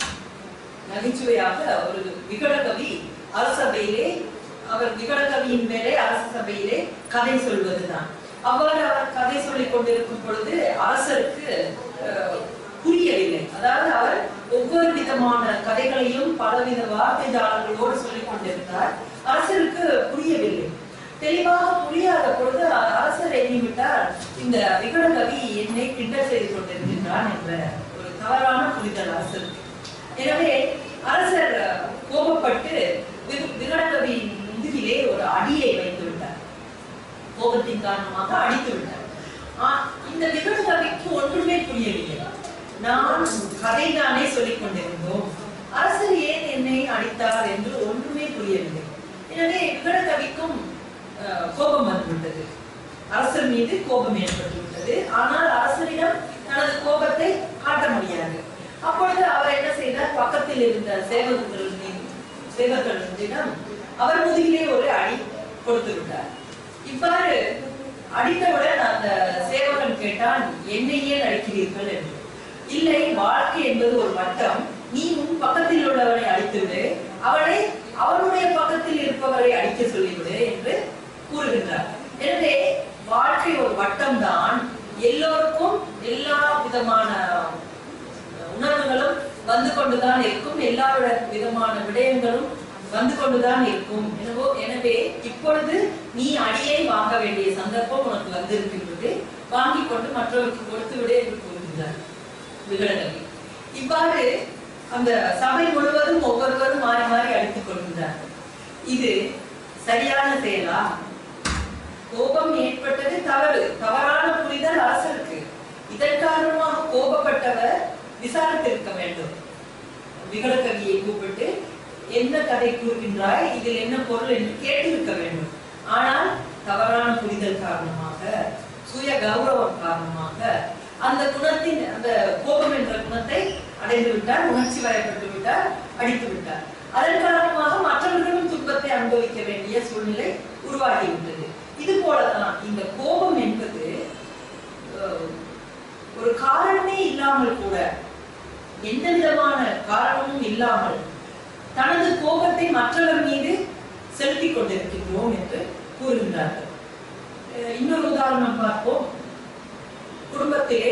நகைச்சுவையாக ஒரு விகடகவி அரசபையிலே, அவர் விகடகவியின் மேலே அரச சபையிலே கதை சொல்வதுதான். அவ்வாறு அவர் கதை சொல்லிக் கொண்டிருக்கும் பொழுது அரசருக்கு புரியவில்லை. அதாவது அவர் ஒவ்வொரு விதமான கதைகளையும் பலவித வார்த்தை ஜாலங்களோடு சொல்லிக் கொண்டிருந்தார். அரசருக்கு புரியவில்லை. தெளிவாக புரியாத பொழுது அரசர் எண்ணிவிட்டார், இந்த விகடகவி என்னை கிண்டல் செய்து கொண்டிருக்கின்றான் என்ற ஒரு தவறான புரிதல் அரசருக்கு. எனவே அரசர் கோபப்பட்டு விகடகவியின் முதுகிலே ஒரு அடியை வைத்து விட்டார். கோபத்தின் காரணமாக அடித்து விட்டார். இந்த விகடகவிக்கு ஒன்றுமே புரியவில்லை. நான் கதைதானே சொல்லிக் கொண்டிருந்தோம், அரசர் ஏன் என்னை அடித்தார் என்று ஒன்றுமே புரியவில்லை. எனவே விகடகவிக்கும் கோபம் வந்துவிட்டது, அரசர் மீது கோபம் ஏற்பட்டு விட்டது. ஆனால் அரசரிடம் தனது கோபத்தை காட்ட முடியாது. அப்பொழுது அவர் என்ன செய்தார், பக்கத்தில் இருந்த சேவகர்கள் சேவகர்களிடம் அவர் முதுகிலே ஒரு அடி கொடுத்து விட்டார். இவ்வாறு அடித்தவுடன் அந்த சேவகன் கேட்டான், என்னை ஏன் அடிக்கிறீர்கள் என்று. இல்லை, வாழ்க்கை என்பது ஒரு வட்டம், நீ உன் பக்கத்தில் உள்ளவரை அடித்துவிடு, அவனை அவனுடைய பக்கத்தில் இருப்பவரை அடிக்க சொல்லிவிடு என்று கூறுகின்றார். எனவே வாழ்க்கை ஒரு வட்டம் தான், எல்லோருக்கும் எல்லா விதமான உணர்வுகளும் வந்து கொண்டுதான் இருக்கும், எல்லா விதமான விடயங்களும் வந்து கொண்டுதான் இருக்கும். எனவோ எனவே இப்பொழுது நீ அடியை வாங்க வேண்டிய சந்தர்ப்பம் உனக்கு வந்திருக்கின்றது, வாங்கி கொண்டு மற்றவருக்கு கொடுத்து விடு என்று கூறுகின்றார் விகடகவி. இவ்வாறு அந்த சபை முழுவதும் ஒவ்வொருவரும் மாறி மாறி அடித்துக் கொள்கின்றார். இது சரியான செயலா? கோபம் ஏற்பட்டது தவறு, தவறான புரிதல் அரசருக்கு. இதன் காரணமாக கோபப்பட்டவர் விசாரித்திருக்க வேண்டும். விகடகவியை கூப்பிட்டு என்ன கதை கூறுகின்றாய், இதில் என்ன பொருள் என்று கேட்டிருக்க வேண்டும். ஆனால் தவறான புரிதல் காரணமாக, சுய கௌரவம் காரணமாக அந்த குணத்தின் அந்த கோபம் என்ற குணத்தை அடைந்து விட்டார், உணர்ச்சி வயப்பட்டு விட்டார், அடித்து விட்டார். அதன் காரணமாக மற்றவர்களும் துன்பத்தை அனுபவிக்க வேண்டிய சூழ்நிலை உருவாகிவிட்டது. இது போலதான் இந்த கோபம் என்பது ஒரு காரணமே இல்லாமல் கூட, எந்த விதமான காரணமும் இல்லாமல் தனது கோபத்தை மற்றவர் மீது செலுத்திக் கொண்டிருக்கின்றோம் என்று கூறுகின்றார்கள். இன்னொரு உதாரணம் பார்ப்போம். குடும்பத்திலே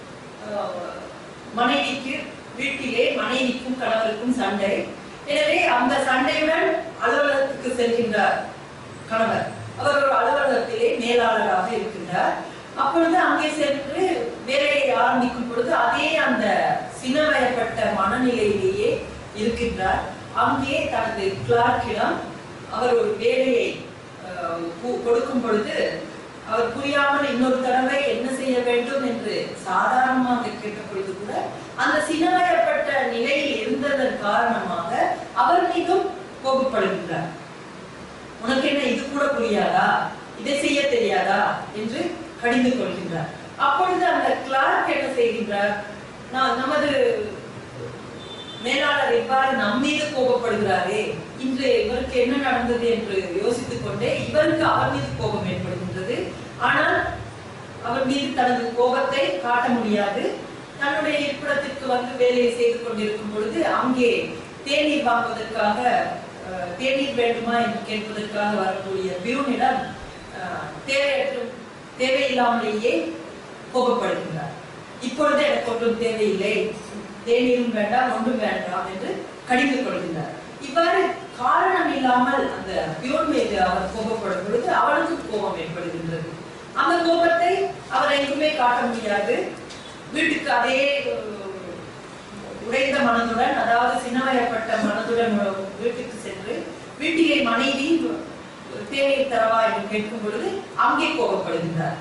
மனைவிக்கு வீட்டிலே மனைவிக்கும் கணவருக்கும் சண்டை. எனவே அந்த சண்டையுடன் அலுவலகத்துக்கு செல்கின்றார் கணவர். அவர் ஒரு அலுவலகத்திலே மேலாளராக இருக்கின்றார். அப்பொழுது அங்கே சென்று வேலையை ஆரம்பிக்கும் பொழுது அதே அந்த சினவயப்பட்ட மனநிலையிலேயே இருக்கின்றார். அங்கே தனது கிளார்க்கிடம் அவர் ஒரு வேலையை கொடுக்கும் பொழுது அவர் புரியாமல் இன்னொரு தடவை என்ன செய்ய வேண்டும் என்று சாதாரணமாக கேட்ட பொழுது கூட அந்த சினவயப்பட்ட நிலையில் இருந்ததன் காரணமாக அவர் மீதும் கோபப்படுகின்றார். உனக்கு என்ன இது கூட புரியாதா, இதை செய்ய தெரியாதா என்று கடிந்து கொள்கின்றார். அப்பொழுது அந்த கிளார்க் என்ன செய்கின்றார், நான் நமது மேலாளர் இவ்வாறு நம் மீது கோபப்படுகிறாரே, இன்று இவருக்கு என்ன நடந்தது என்று யோசித்துக் கொண்டே இவருக்கு அவர் மீது கோபம் ஏற்படுகின்றது. ஆனால் அவர் மீது தனது கோபத்தை காட்ட முடியாது. தன்னுடைய இருப்பிடத்திற்கு வந்து வேலையை செய்து கொண்டிருக்கும் பொழுது அங்கே தேநீர் வாங்குவதற்காக, தேநீர் வேண்டுமா என்று கேட்பதற்காக வரக்கூடிய பியூனிடம் தேவையற்ற தேவையில்லாமலேயே கோபப்படுகின்றார். இப்பொழுது எனக்கு ஒன்றும் தேவையில்லை, தேநீரும் வேண்டாம், ஒன்றும் வேண்டாம் என்று கடிந்து கொள்கின்றார். இவ்வாறு காரணம் இல்லாமல் அந்த பியூன் மீது அவர் கோபப்படும் பொழுது அவனுக்கு கோபம் ஏற்படுகின்றது. அந்த கோபத்தை அவர் எங்குமே காட்ட முடியாது. வீட்டுக்கு அதே உடைந்த மனதுடன், அதாவது சினவயப்பட்ட மனதுடன் வீட்டுக்கு சென்று வீட்டிலே மனைவி தேநீர் தரவா என்று கேட்கும் பொழுது அங்கே கோபப்படுகின்றார்.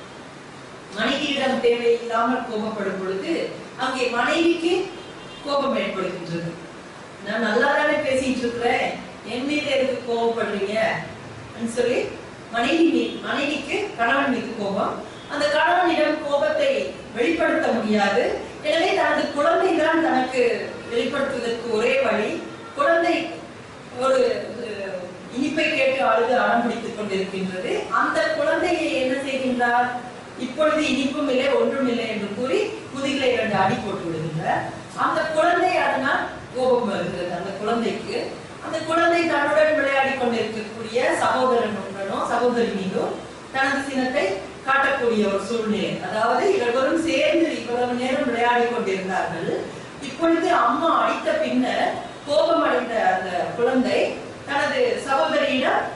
மனைவியிடம் தேவையில்லாமல் கோபப்படும் பொழுது அங்கே மனைவிக்கு கோபம் ஏற்படுகின்றது. நான் நல்லா தானே பேசிட்டு இருக்கிறேன், என் மீது எதுக்கு கோபப்படுறீங்க சொல்லி மனைவி மனைவிக்கு கணவன் மீது கோபம். அந்த கணவனிடம் கோபத்தை வெளிப்படுத்த முடியாது. எனவே தனது குழந்தை தான் தனக்கு வெளிப்படுத்துவதற்கு ஒரே வழி. குழந்தை ஒரு இனிப்பை கேட்டு அழுது அடம் பிடித்துக் கொண்டிருக்கின்றது. அந்த குழந்தையை என்ன செய்கின்றார், இப்பொழுது இனிப்பும் இல்லை ஒன்றும் இல்லை என்று கூறி முதுகிலே இரண்டு அடி போட்டு விடுகின்றார். அந்த குழந்தை அதனால் கோபம் வருகிறது அந்த குழந்தைக்கு. அந்த குழந்தை தன்னுடன் விளையாடி கொண்டிருக்கக்கூடிய சகோதரனுடனோ சகோதரி மீதோ தனது சினத்தை காட்டக்கூடிய ஒரு சூழ்நிலை. அதாவது இருவரும் சேர்ந்து இவ்வளவு நேரம் விளையாடி கொண்டிருந்தார்கள். இப்பொழுது அம்மா அடித்த பின்னர் கோபம் அடைந்த அந்த குழந்தை தனது சகோதரியிடம்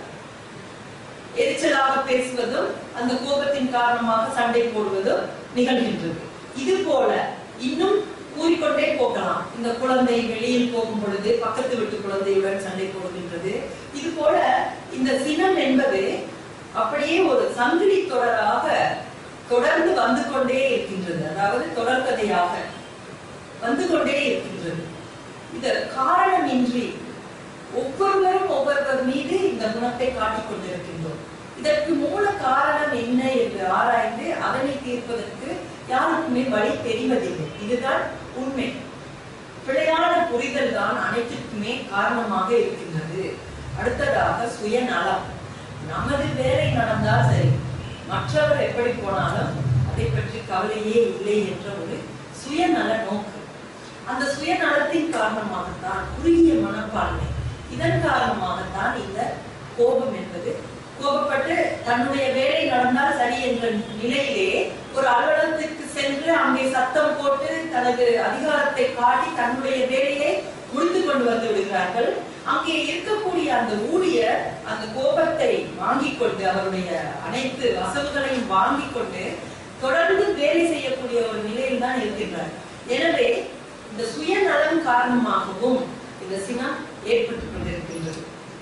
எரிச்சலாக பேசுவதும் அந்த கோபத்தின் காரணமாக சண்டை போடுவதும் நிகழ்கின்றது. இது போல இன்னும் கூறிக்கொண்டே போகலாம். இந்த குழந்தை வெளியில் போகும் பொழுது பக்கத்து வீட்டு குழந்தையுடன் சண்டை போடுகின்றது. இது போல இந்த சினம் என்பது அப்படியே ஒரு சங்கிலி தொடராக தொடர்ந்து வந்து கொண்டே இருக்கின்றது. அதாவது தொடர்கதையாக வந்து கொண்டே இருக்கின்றது. இந்த காரணமின்றி ஒவ்வொருவரும் ஒவ்வொருவர் மீது இந்த குணத்தை காட்டிக் கொண்டிருக்கின்றோம். இதற்கு மூல காரணம் என்ன என்று ஆராய்ந்து அதனை தீர்ப்பதற்கு யாருக்குமே வழி தெரிவதில்லை. இதுதான் உண்மை. பிழையான புரிதல் தான் அனைத்திற்குமே காரணமாக இருக்கின்றது. அடுத்ததாக சுயநலம். நமது வேலை நடந்தால் சரி, மற்றவர் எப்படி போனாலும் அதை பற்றி கவலையே இல்லை என்ற ஒரு சுயநல நோக்கு. அந்த சுயநலத்தின் காரணமாகத்தான் குறுகிய மனப்பான்மை. இதன் காரணமாகத்தான் இந்த கோபம் என்பது, கோபப்பட்டு தன்னுடைய வேலை நடந்தால் சரி என்ற நிலையிலே ஒரு அலுவலகத்திற்கு சென்று அங்கே சத்தம் போட்டு தனது அதிகாரத்தை காட்டி தன்னுடைய வேலையை முடித்து கொண்டு வந்து விடுகிறார்கள். அங்கே இருக்கக்கூடிய அந்த ஊழியர் அந்த கோபத்தை வாங்கிக் கொண்டு அவருடைய அனைத்து வசவுகளையும் வாங்கிக் கொண்டு தொடர்ந்து வேலை செய்யக்கூடிய ஒரு நிலையில் தான் இருக்கின்றார். எனவே இந்த சுயநலம் காரணமாகவும் இந்த சினம் ஏற்பட்டுக் கொண்டிருக்கின்றது.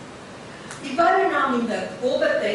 இவ்வாறு நாம் இந்த கோபத்தை,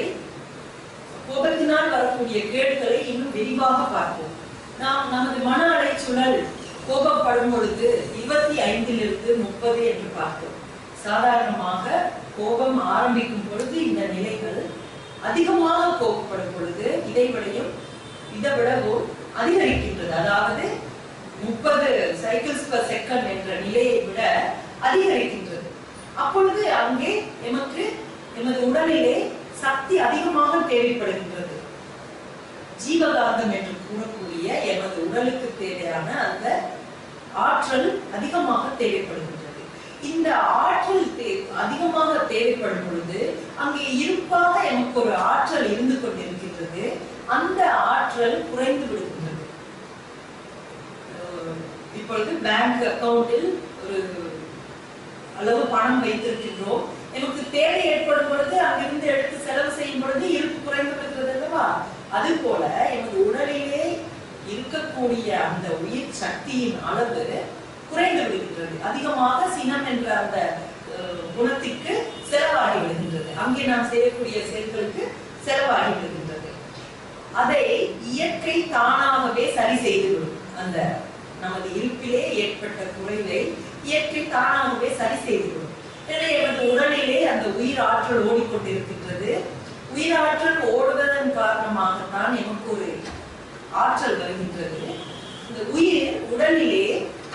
கோபத்தினால் வரக்கூடிய கேடுகளை இன்னும் விரிவாக பார்ப்போம். நாம் நமது மன அலைச்சூழல் கோபப்படும் பொழுது இருபத்தி ஐந்திலிருந்து முப்பது என்று பார்த்தோம். சாதாரணமாக கோபம் ஆரம்பிக்கும் பொழுது இந்த நிலைகள் அதிகமாக கோபப்படும் பொழுது இடைவெளியும் இதை விடவும் அதிகரிக்கின்றது. அதாவது முப்பது சைக்கிள்ஸ் பர் செகண்ட் என்ற நிலையை விட அதிகரிக்கின்றது. அப்பொழுது அங்கே எமக்கு எமது உடலிலே சக்தி அதிகமாக தேவைப்படுகின்றது. ஜீவகாந்தம் என்று கூறக்கூடிய எமது உடலுக்கு தேவையான அந்த ஆற்றல் அதிகமாக தேவைப்படுகின்றது. இந்த ஆற்றல் அதிகமாக தேவைப்படும் பொழுது அங்கே இருப்பாக எமக்கு ஒரு ஆற்றல் இருந்து கொண்டிருக்கின்றது. அந்த ஆற்றல் குறைந்து விடுகின்றது. இப்பொழுது பேங்க் அக்கவுண்டில் ஒரு அளவு பணம் வைத்திருக்கின்றோம். நமக்கு தேவை ஏற்படும் பொழுது அங்கிருந்து எடுத்து செலவு செய்யும் பொழுது இருப்பு குறைந்து விடுகிறது அல்லவா? அது போல எமது உடலிலே இருக்கக்கூடிய அந்த உயிர் சக்தியின் அளவு குறைந்து விடுகின்றது. அதிகமாக சினம் என்ற அந்த குணத்திற்கு செலவாகி விடுகின்றது. அங்கே நாம் செய்யக்கூடிய செயல்களுக்கு செலவாகி விடுகின்றது. அதை இயற்கை தானாகவே சரி செய்துவிடும். அந்த நமது இருப்பிலே ஏற்பட்ட குறைவை இயற்கை தானாகவே சரி செய்துவிடும். எனவே எமது உடலிலே அந்த உயிர் ஆற்றல் ஓடிக்கொண்டிருக்கின்றது. உயிராற்றல் ஓடுவதன் காரணமாகத்தான் எமக்கு ஒரு ஆற்றல் வருகின்றது. இந்த உயிர் உடலிலே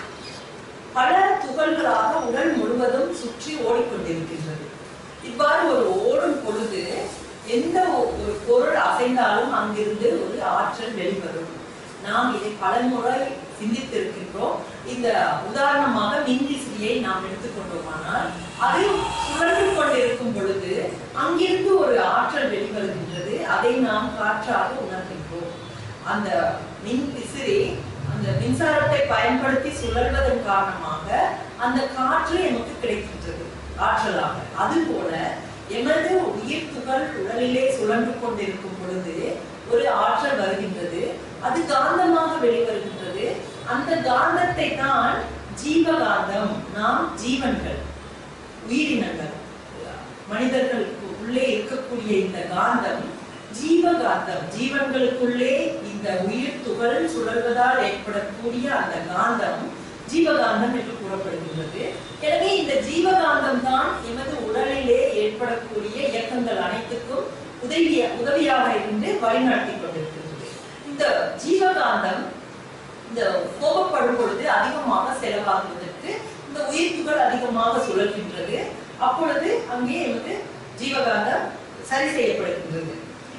பல துகள்களாக உடல் முழுவதும் சுற்றி ஓடிக்கொண்டிருக்கின்றது. இவ்வாறு ஒரு ஓடும் பொழுது எந்த ஒரு பொருள் அசைந்தாலும் அங்கிருந்து ஒரு ஆற்றல் வெளிவரும். நாம் இதை பலமுறை சிந்தித்திருக்கின்றோம். இந்த உதாரணமாக மின்விசிறியை நாம் எடுத்துக்கொண்டோமானால் அது சுழன்று கொண்டிருக்கும் பொழுது அங்கிருந்து ஒரு ஆற்றல் வெளிவருகின்றது. அதை நாம் காற்றாக உணர்கின்றோம். அந்த மின் விசிறி அந்த மின்சாரத்தை பயன்படுத்தி சுழல்வதன் காரணமாக அந்த காற்று நமக்கு கிடைக்கின்றது ஆற்றலாக. அதுபோல எமது உயிர் துகள் உடலிலே சுழன்று கொண்டிருக்கும் பொழுது ஒரு ஆற்றல் வருகின்றது. அது காந்தமாக வெளிவருகின்றது. அந்த காந்தத்தை தான் ஜீவகாந்தம். நாம் ஜீவன்கள், உயிரினங்கள், மனிதர்களுக்கு உள்ளே இருக்கக்கூடிய இந்த காந்தம் ஜீவகாந்தம். ஜீவன்களுக்குள்ளே இந்த உயிர் துகள் சுழல்வதால் ஏற்படக்கூடிய அந்த காந்தம் ஜீவகாந்தம் என்று கூறப்படுகின்றது. எனவே இந்த ஜீவகாந்தம் தான் எமது உடலிலே ஏற்படக்கூடிய இயக்கங்கள் அனைத்துக்கும் உதவிய உதவியாக இருந்து வழிநடத்தி கொண்டிருக்கின்றது. இந்த ஜீவகாந்தம் இந்த கோபப்படும் பொழுது அதிகமாக செலவாகுவதற்கு இந்த உயிர் துகள் அதிகமாக சுழல்கின்றது. அப்பொழுது அங்கே எமது ஜீவகாந்தம் சரி செய்யப்படுகின்றது.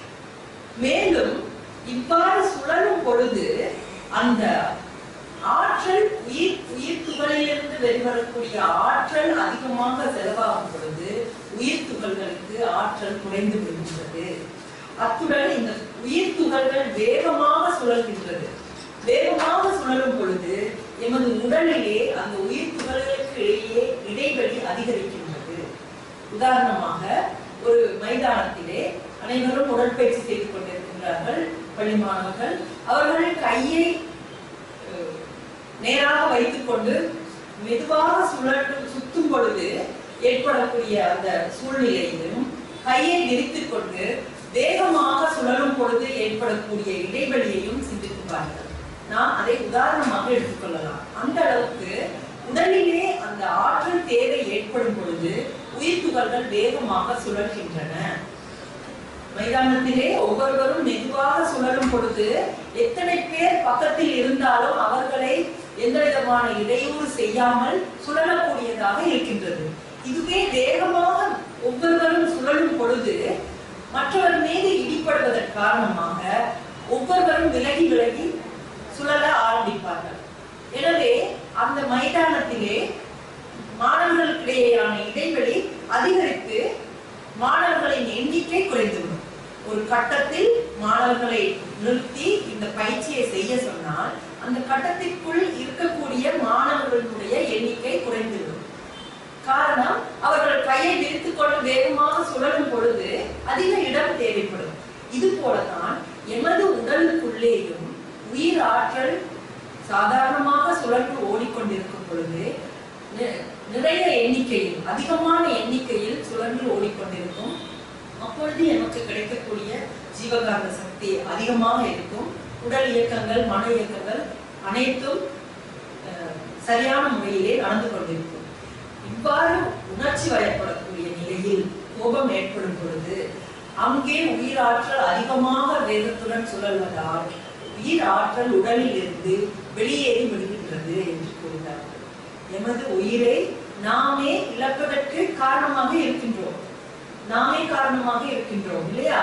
மேலும் இவ்வாறு சுழலும் பொழுது அந்த ஆற்றல் உயிர் உயிர் துகளிலிருந்து வெளிவரக்கூடிய ஆற்றல் அதிகமாக செலவாகும் பொழுது உயிர் துகள்களுக்கு ஆற்றல் குறைந்து விடுகின்றது. அத்துடன் இந்த உயிர் துகள்கள் வேகமாக சுழல்கின்றது. வேகமாக சுழலும் பொழுது எமது உடலிலே அந்த உயிர் துகள்களுக்கு இடையே இடைவெளி அதிகரிக்கின்றது. உதாரணமாக ஒரு மைதானத்திலே அனைவரும் உடற்பயிற்சி செய்து கொண்டிருக்கின்றார்கள். பள்ளி மாணவர்கள் அவர்கள் கையை நேராக வைத்துக் கொண்டு மெதுவாக சுழற்று சுத்தும் பொழுது ஏற்படக்கூடிய அந்த சூழ்நிலையிலும் கையை விரித்துக் கொண்டு வேகமாக சுழலும் பொழுது ஏற்படக்கூடிய இடைவெளியையும் சிந்தித்து பாருங்கள். நாம் அதை உதாரணமாக எடுத்துக்கொள்ளலாம். அந்த அளவுக்கு உடலிலே அந்த ஆற்றல் தேவை ஏற்படும் பொழுது உயிர் துகள்கள் வேகமாக சுழல்கின்றன. மைதானத்திலே ஒவ்வொருவரும் மெதுவாக சுழலும் பொழுது எத்தனை பேர் பக்கத்தில் இருந்தாலும் அவர்களை எந்த விதமான இடையூறு செய்யாமல் சுழலக்கூடியதாக இருக்கின்றது. இதுவே வேகமாக ஒவ்வொருவரும் சுழலும் பொழுது மற்றவர் மீது இடிப்படுவதன் காரணமாக ஒவ்வொருவரும் விலகி விலகி சுழல ஆரம்பிப்பார்கள். எனவே அந்த மைதானத்திலே மாணவர்களுக்கிடையேயான இடைவெளி அதிகரித்து மாணவர்களின் எண்ணிக்கை குறைந்துவிடும். ஒரு கட்டத்தில் மாணவர்களை நிறுத்தி இந்த பயிற்சியை செய்ய சொன்னால் அந்த கட்டத்திற்குள் இருக்கக்கூடிய மாணவர்களுடைய எண்ணிக்கை குறைந்துவிடும். காரணம், அவர்கள் கையை விரித்துக் கொண்டு வேகமாக சுழலும் பொழுது அதிக இடம் தேவைப்படும். இது போலதான் எமது உடலுக்குள்ளேயும் உயிர் ஆற்றல் சாதாரணமாக சுழன்று ஓடிக்கொண்டிருக்கும் பொழுது நிறைய எண்ணிக்கையில் அதிகமான எண்ணிக்கையில் சுழன்று ஓடிக்கொண்டிருக்கும். அப்பொழுது நமக்கு கிடைக்கக்கூடிய ஜீவகாந்த சக்தி அதிகமாக இருக்கும். உடல் இயக்கங்கள், மன இயக்கங்கள் அனைத்தும் சரியான முறையிலே நடந்து கொண்டிருக்கும். இவ்வாறு உணர்ச்சி வயப்படக்கூடிய நிலையில் கோபம் ஏற்படும் பொழுது அங்கே உயிர் ஆற்றல் அதிகமாக வேகத்துடன் சுழல்வதால் உயிர் ஆற்றல் உடலில் இருந்து வெளியேறி விடுகின்றது என்று கூறுகிறார்கள். எமது உயிரை நாமே இழப்பதற்கு காரணமாக இருக்கின்றோம், நாமே காரணமாக இருக்கின்றோம் இல்லையா?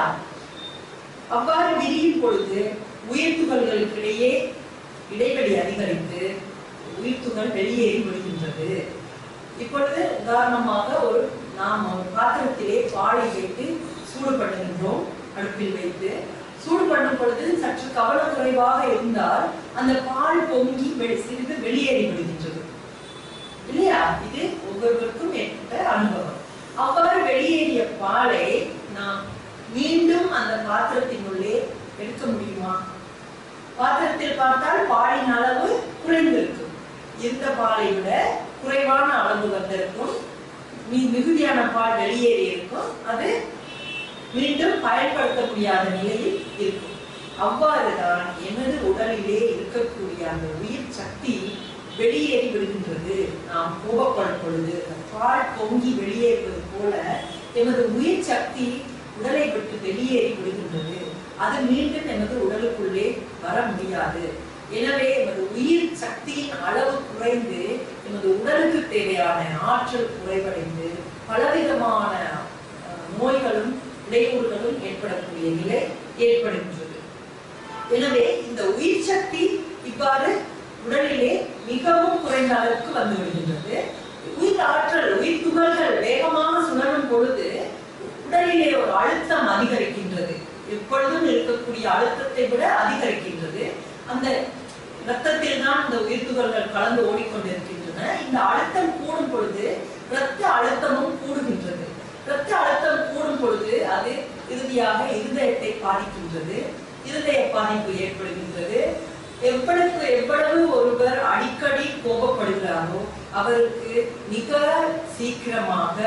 அவ்வாறு விரியும் பொழுது உயிர் துகள்களுக்கிடையே இடைவெளி அதிகரித்து உயிர் துகள் வெளியேறி விடுகின்றது. இப்பொழுது உதாரணமாக ஒரு நாம் ஒரு பாத்திரத்திலே பாலை வைத்து சூடு பண்ணுகின்றோம். அடுப்பில் வைத்து சூடு பண்ணும் பொழுது சற்று கவனக்குறைவாக இருந்தால் அந்த பால் பொங்கி சிறிது வெளியேறி விடுகின்றது இல்லையா? இது ஒவ்வொருவருக்கும் ஏற்பட்ட அனுபவம். அவ்வாறு வெளியேறிய பாலை நாம் மீண்டும் அந்த பாத்திரத்தினுள்ளே எடுக்க முடியுமா? பாத்திரத்தில் பார்த்தால் பாலின் அளவு குறைந்திருக்கும், இந்த பாலை விட குறைவான அளவு வந்திருக்கும், மிகுதியான பால் வெளியேறி இருக்கும், அது மீண்டும் பயன்படுத்த முடியாத நிலையில் இருக்கும். அவ்வாறுதான் எமது உடலிலே இருக்கக்கூடிய அந்த உயிர் சக்தி வெளியேறி விடுகின்றது. நாம் கோபப்படும் பொழுது பால் பொங்கி வெளியேறுவது போல எமது உயிர் சக்தி உடலை விட்டு வெளியேறி விடுகின்றது. அது மீண்டும் எமது உடலுக்குள்ளே வர முடியாது. எனவே எமது உயிர் சக்தியின் அளவு குறைந்து எமது உடலுக்கு தேவையான ஆற்றல் குறைவடைந்து பலவிதமான நோய்களும் இடையூறுகளும் ஏற்படக்கூடிய நிலை ஏற்படுகின்றது. எனவே இந்த உயிர் சக்தி இவ்வாறு உடலிலே மிகவும் குறைந்த அளவுக்கு வந்து விடுகின்றது. உயிர் ஆற்றல் உயிர் துகள்கள் வேகமாக சுழலும் பொழுது உடலிலே ஒரு அழுத்தம் அதிகரிக்கின்றது. எப்பொழுதும் இருக்கக்கூடிய அழுத்தத்தை விட அதிகரிக்கின்றது. அந்த இரத்தத்தில் தான் இந்த உயிர் துகள்கள் கலந்து ஓடிக்கொண்டிருக்கின்றன. இந்த அழுத்தம் கூடும் பொழுது இரத்த அழுத்தமும் கூடுகின்றது. இரத்த அழுத்தம் கூடும் பொழுது அது இறுதியாக இருதயத்தை பாதிக்கின்றது. இருதய பாதிப்பு ஏற்படுகின்றது. எவ்வளவு எவ்வளவு ஒருவர் அடிக்கடி கோபப்படுகிறாரோ அவருக்கு மிக சீக்கிரமாக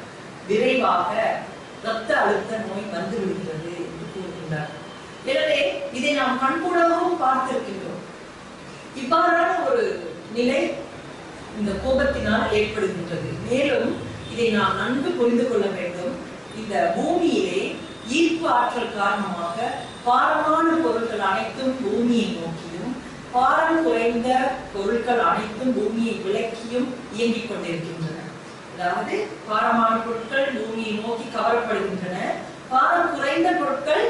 விரைவாக இரத்த அழுத்த நோய் வந்து விடுகிறது என்று கூறுகின்றார். எனவே இதை நாம் கண்கூடாகவும் பார்த்திருக்கின்றோம். இவ்வாறான ஒரு நிலை இந்த கோபத்தினால் ஏற்படுகின்றது. மேலும் இதை நாம் நன்கு புரிந்து கொள்ள வேண்டும். இந்த பூமியிலே ஈர்ப்பு ஆற்றல் காரணமாக பாரமான பொருட்கள் அனைத்தும் பூமியை நோக்கியும் பாரம் குறைந்த பொருட்கள் அனைத்தும் பூமியை விலக்கியும் இயங்கிக் கொண்டிருக்கின்றன. அதாவது பாரமான பொருட்கள் பூமியை நோக்கி கவரப்படுகின்றன, பாரம் குறைந்த பொருட்கள்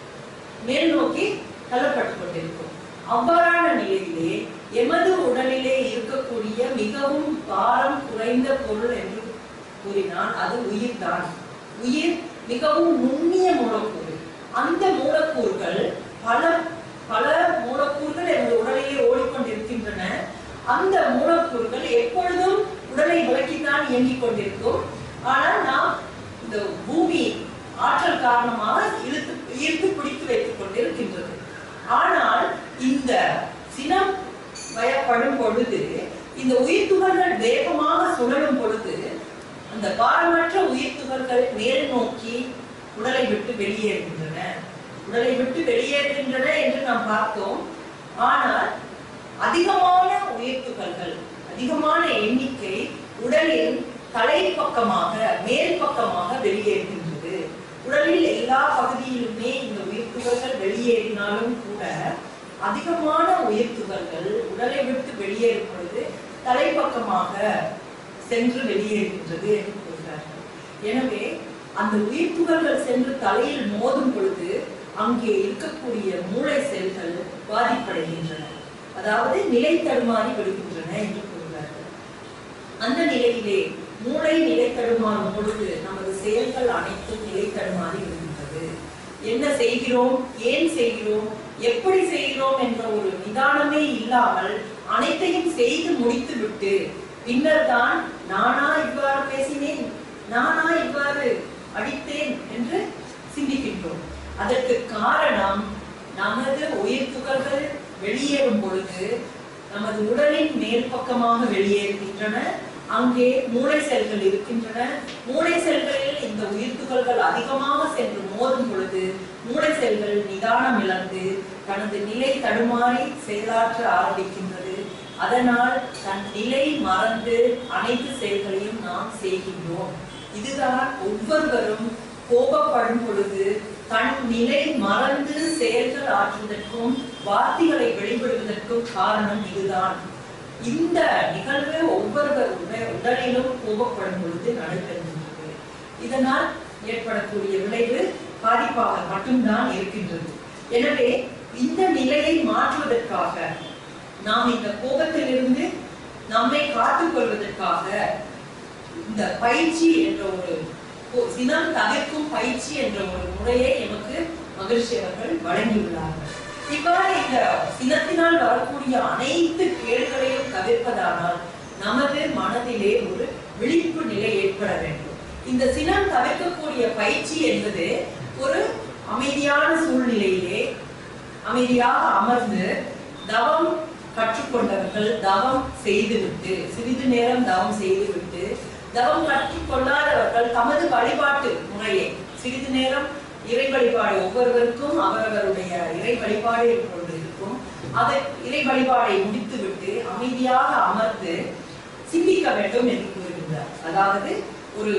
மேல் நோக்கி தள்ளப்பட்டுக் கொண்டிருக்கும். அவ்வாறான நிலையிலே எமது உடலிலே இருக்கக்கூடிய மிகவும் பாரம் குறைந்த பொருள் என்று கூறினால் அது உயிர் தான். உயிர் மிகவும் நுண்ணிய மூலக்கூறு. அந்த மூலக்கூறுகள் பல பல மூலக்கூறுகள் எமது உடலிலே ஓடிக்கொண்டிருக்கின்றன. அந்த மூலக்கூறுகள் எப்பொழுதும் உடலை விலக்கித்தான் இயங்கிக் கொண்டிருக்கும். ஆனால் நாம் இந்த பூமி ஆற்றல் காரணமாக இழுத்து ஈர்த்து பிடித்து வைத்துக் கொண்டிருக்கின்றது. ஆனால் இந்த சினம் பயப்படும் பொழுது இந்த உயிர் துகள்கள் வேகமாக சுழலும் பொழுது அந்த பாரமற்ற உயிர் துகள்கள் மேல் நோக்கி உடலை விட்டு வெளியேறுகின்றன. உடலை விட்டு வெளியேறுகின்றன என்று நாம் பார்த்தோம். ஆனால் அதிகமான உயிர் துகள்கள், அதிகமான எண்ணிக்கை உடலின் தலைப்பக்கமாக மேல் பக்கமாக வெளியேறுகின்றது. உடலில் எல்லா பகுதியிலுமே இந்த உயிர் துகள்கள் வெளியேறினாலும் கூட அதிகமான உயிர் துகள்கள் உடலை விட்டு வெளியேறும் பொழுது தலைப்பக்கமாக சென்று வெளியேறுகின்றது என்று கூறுகிறார்கள். எனவே அந்த உயிர் துகள்கள் சென்று தலையில் மோதும் பொழுது அங்கே இருக்கக்கூடிய மூளை செல்கள் பாதிப்படைகின்றன, அதாவது நிலை தடுமாறி விடுகின்றன என்று கூறுகிறார்கள். அந்த நிலையிலே மூளை நிலை தடுமாறும் பொழுது நமது செயல்கள் அனைத்தும் நிலை தடுமாறி விடுகின்றது. என்ன செய்கிறோம், ஏன் செய்கிறோம், எப்படி செய்கிறோம் என்ற ஒரு நிதானமே இல்லாமல் அனைத்தையும் செய்து முடித்து விட்டு பின்னர் தான் நானா இவ்வாறு பேசினேன், நானா இவ்வாறு அடித்தேன் என்று சிந்திக்கின்றோம். அதற்கு காரணம் நமது உயிர் துகள்கள் வெளியேறும் பொழுது நமது உடலின் மேல் பக்கமாக வெளியேறுகின்றன. அங்கே மூளை செல்கள் இருக்கின்றன. மூளை செல்களில் இந்த உயிர் துகள்கள் அதிகமாக சென்று மோதும் பொழுது மூளை செல்கள் நிதானம் இழந்து தனது நிலை தடுமாறி செயலாற்ற ஆரம்பிக்கின்றது. அதனால் தன் நிலை மறந்து அனைத்து செயல்களையும் நாம் செய்கின்றோம். இதுதான் ஒவ்வொருவரும் கோபப்படும் பொழுது தன் நிலை மறந்து செயல்கள் ஆற்றுவதற்கும் வார்த்தைகளை வெளிப்படுவதற்கும் காரணம் இதுதான். இந்த நிகழ்வு ஒவ்வொருவர் உடலிலும் கோபப்படும் பொழுது நடைபெறுகின்றது. இதனால் ஏற்படக்கூடிய விளைவு பாதிப்பாக மட்டும்தான் இருக்கின்றது. எனவே இந்த நிலையை மாற்றுவதற்காக நாம் இந்த கோபத்திலிருந்து நம்மை காத்துக் கொள்வதற்காக இந்த பயிற்சி என்ற ஒரு சினம் தவிர்க்கும் பயிற்சி என்ற ஒரு முறையை எமக்கு மகிழ்ச்சி அவர்கள் வழங்கியுள்ளார்கள். இவ்வாறு இந்த சினத்தினால் வரக்கூடிய அனைத்து கேடுகளையும் தவிர்ப்பதானால் நமது மனதிலே ஒரு விழிப்பு நிலை ஏற்பட வேண்டும். இந்த சினம் தவிர்க்கக்கூடிய பயிற்சி என்பது ஒரு அமைதியான சூழ்நிலையிலே அமைதியாக அமர்ந்து தவம் கற்றுக்கொண்டவர்கள் தவம் செய்துவிட்டு சிறிது நேரம் தவம் செய்துவிட்டு தவம் கற்றுக்கொள்ளாதவர்கள் தமது வழிபாட்டு முறையை சிறிது நேரம் இறை வழிபாடு ஒவ்வொருவருக்கும் அவரவருடைய இறை வழிபாடு கொண்டிருக்கும். அதை இறை வழிபாடை முடித்துவிட்டு அமைதியாக அமர்ந்து சிந்திக்க வேண்டும் என்று கூறுகின்றார். அதாவது ஒரு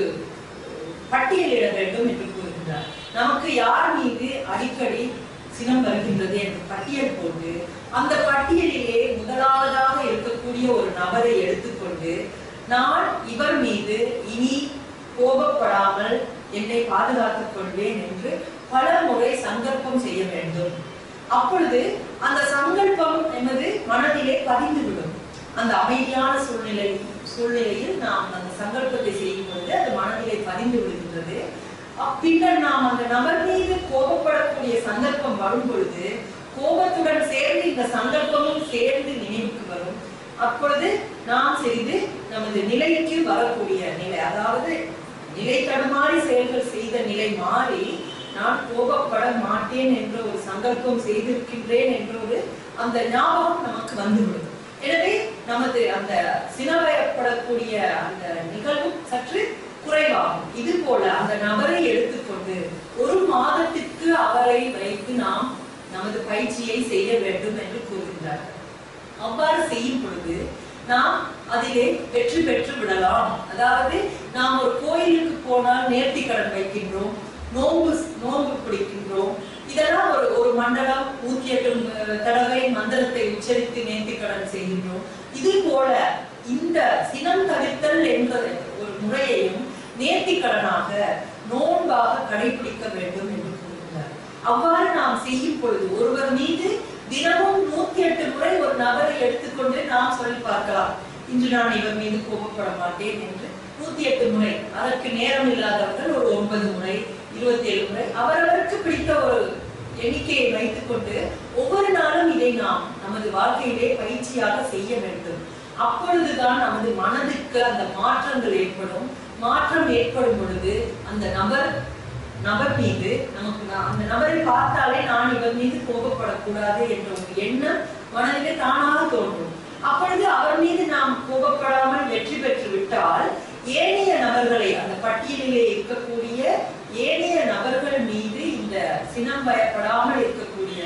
பட்டியலிட வேண்டும் என்று கூறுகின்றார். நமக்கு யார் மீது அடிக்கடி சினம் வருகின்றது என்று பட்டியல் போட்டு அந்த பட்டியலிலே முதலாவதாக இருக்கக்கூடிய ஒரு நபரை எடுத்துக்கொண்டு நான் இவர் மீது இனி கோபப்படாமல் என்னை பாதுகாத்துக் கொள்வேன் என்று பல முறை சங்கல்பம் செய்ய வேண்டும். அப்பொழுது அந்த சங்கல்பம் என்பது மனதிலே பதிந்துவிடும். அந்த அமைதியான சூழ்நிலை சூழ்நிலையில் நாம் அந்த சங்கல்பத்தை செய்யும் பொழுது அது மனதிலே பதிந்து விடுகின்றது. பின்னர் நாம் அந்த நபர் மீது கோபப்படக்கூடிய சந்தர்ப்பம் வரும் பொழுது கோபத்துடன் சேர்ந்து இந்த சந்தர்ப்பமும் சேர்ந்து நினைவுக்கு வரும். அப்பொழுது நாம் சிறிது நமது நிலைக்கு வரக்கூடிய நிலை, அதாவது நிலை தடுமாறி செயல்கள் செய்த நிலை மாறி நான் கோபப்பட மாட்டேன் என்ற ஒரு சங்கல்பம் செய்திருக்கின்றேன் என்ற ஒரு அந்த ஞாபகம் நமக்கு வந்துவிடும். எனவே நமது அந்த சினவயப்படக்கூடிய அந்த நிகழ்வு சற்று குறைவாகும். இது போல அந்த நபரை எடுத்துக்கொண்டு ஒரு மாதத்திற்கு அவரை வைத்து நாம் நமது பயிற்சியை செய்ய வேண்டும் என்று கூறுகின்றார். அவ்வாறு செய்யும் பொழுது நாம் அதிலே வெற்றி பெற்று விடலாம். அதாவது நாம் ஒரு கோயிலுக்கு போனால் நேர்த்தி கடன் வைக்கின்றோம், நோம்பு நோம்பு பிடிக்கின்றோம். இதெல்லாம் ஒரு ஒரு மண்டலம் நூத்தி எட்டு தடவை மந்திரத்தை உச்சரித்து நேர்த்தி கடன் செய்கின்றோம். இது போல இந்த சினம் தவிர்த்தல் என்ற ஒரு முறையையும் நேர்த்தி கடனாக நோன்பாக கடைபிடிக்க வேண்டும் என்று கூறுகிறார். அவ்வாறு நாம் செய்யும் பொழுது ஒருவர் மீது தினமும் நூத்தி எட்டு முறை ஒரு நபரை எடுத்துக்கொண்டு நாம் சொல்லி பார்க்கலாம், இன்று நான் இவர் மீது கோபப்பட மாட்டேன் என்று நூத்தி எட்டு முறை. அதற்கு நேரம் இல்லாதவர்கள் ஒரு ஒன்பது முறை, இருபத்தி ஏழு முறை, அவரவருக்கு பிடித்த ஒரு எண்ணிக்கையை வைத்துக் கொண்டு ஒவ்வொரு நாளும் இதை நாம் நமது வாழ்க்கையிலே பயிற்சியாக செய்ய வேண்டும். அப்பொழுதுதான் நமது மனதிற்கு அந்த மாற்றங்கள் ஏற்படும். மாற்றம் ஏற்படும் பொழுது அந்த நபர் நபர் மீது நமக்கு அந்த நபரை பார்த்தாலே நான் இவர் மீது கோபப்படக்கூடாது என்ற ஒரு எண்ணம் மனதிலே தானாக தோன்றும். அப்பொழுது அவர் மீது நாம் கோபப்படாமல் வெற்றி பெற்று விட்டால் ஏனைய நபர்களை அந்த பட்டியலிலே இருக்கக்கூடிய ஏனைய நபர்கள் மீது இந்த சினம் பயப்படாமல் இருக்கக்கூடிய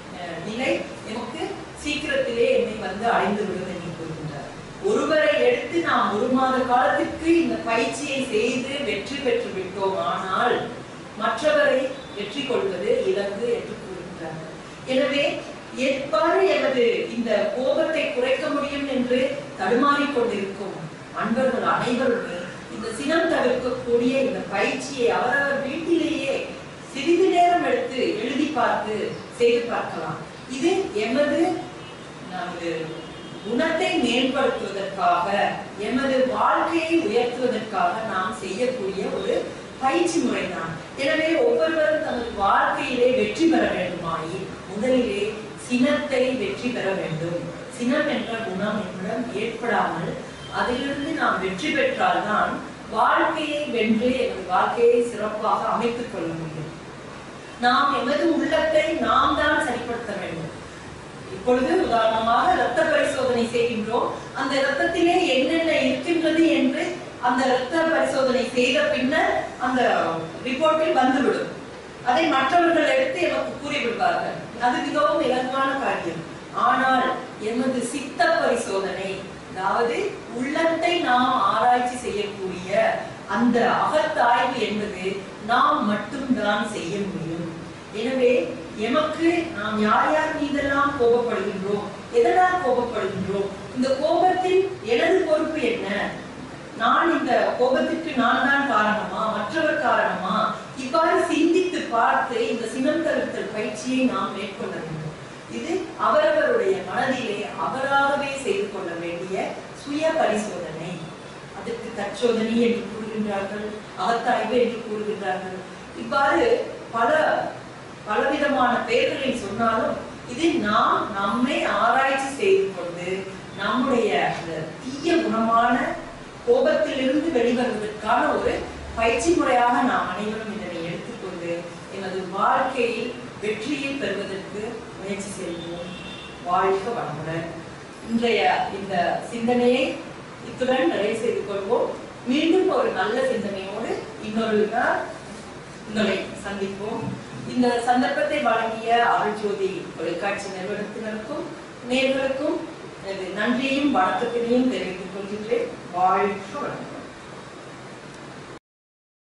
நிலை எனக்கு சீக்கிரத்திலே என்னை வந்து அடைந்து விடும் என்று கூறுகின்றார். ஒருவரை எடுத்து நாம் ஒரு மாத காலத்திற்கு இந்த பயிற்சியை செய்து வெற்றி பெற்று விட்டோம், ஆனால் மற்றவரை வெற்றி கொள்வது இலக்கு என்று கூறுகின்றார்கள். எனவே எவ்வாறு எனது இந்த கோபத்தை குறைக்க முடியும் என்று தடுமாறிக் கொண்டிருக்கும் அன்பர்கள் அனைவருமே இந்த சினம் தவிர்க்கக்கூடிய இந்த பயிற்சியை அவரவர் வீட்டிலேயே சிறிது நேரம் எடுத்து எழுதி பார்த்து செய்து பார்க்கலாம். இது எமது நமது குணத்தை மேம்படுத்துவதற்காக எமது வாழ்க்கையை உயர்த்துவதற்காக நாம் செய்யக்கூடிய ஒரு பயிற்சி முறைதான். எனவே ஒவ்வொருவரும் தமது வாழ்க்கையிலே வெற்றி பெற வேண்டுமாயின் முதலிலே சினத்தை வெற்றி பெற வேண்டும். சினம் என்ற குணம் என்னிடம் ஏற்படாமல் அதிலிருந்து நாம் வெற்றி பெற்றால்தான் வாழ்க்கையை வென்று எமது வாழ்க்கையை சிறப்பாக அமைத்துக் கொள்ள முடியும். நாம் எமது உள்ளத்தை நாம் தான் சரிப்படுத்த வேண்டும். இப்பொழுது உதாரணமாக இரத்த பரிசோதனை செய்கின்றோம். அந்த இரத்தத்திலே என்னென்ன இருக்கின்றது என்று அந்த இரத்த பரிசோதனை செய்த பின்னர் அந்த ரிப்போர்ட்டில் வந்துவிடும். அதை மற்றவர்கள் எடுத்து எமக்கு கூறிவிடுவார்கள். அது மிகவும் இலகுவான காரியம். ஆனால் எமது சித்த பரிசோதனை, அதாவது உள்ளத்தை நாம் ஆராய்ச்சி செய்யக்கூடிய அந்த அகத்தாய்வு என்பது நாம் மட்டும்தான் செய்ய முடியும். எனவே எமக்கு நாம் யார் யார் மீதெல்லாம் கோபப்படுகின்றோம், எதனால் கோபப்படுகின்றோம், இந்த கோபத்தில் எனது பொறுப்பு என்ன, நான் இந்த கோபத்திற்கு நான் தான் காரணமா, மற்றவர் காரணமா, இவ்வாறு சிந்தித்து பார்த்து இந்த சினம் தவிர்த்தல் பயிற்சியை நாம் மேற்கொள்ள வேண்டும். இது அவரவருடைய மனதிலே அவராகவே செய்து கொள்ள வேண்டிய சுய பரிசோதனை. அதற்கு தற்சோதனை என்று கூறுகின்றார்கள், அகத்தாய்வு என்று கூறுகின்றார்கள். இவ்வாறு பல பலவிதமான பெயர்களில் சொன்னாலும் இது நாம் நம்மை ஆராய்ச்சி செய்து கொண்டு நம்முடைய அந்த தீய குணமான கோபத்திலிருந்து வெளிவருவதற்கான ஒரு பயிற்சி முறையாக நாம் அனைவரும் இதனை எடுத்துக்கொண்டு எனது வாழ்க்கையில் வெற்றியை பெறுவதற்கு முயற்சி செய்வோம். வாழ்க வளமுடன். இன்றைய இந்த சிந்தனையை இத்துடன் நிறைவு செய்து கொள்வோம். மீண்டும் ஒரு நல்ல சிந்தனையோடு இன்னொரு நாள் உங்களை சந்திப்போம். இந்த சந்தர்ப்பத்தை வழங்கிய அருள்ஜோதி தொலைக்காட்சி நிறுவனத்தினருக்கும் நேயர்களுக்கும் நன்றியையும் வணக்கத்தினையும் தெரிவித்துக் கொள்கின்றேன். வாழ்க வளமுடன்.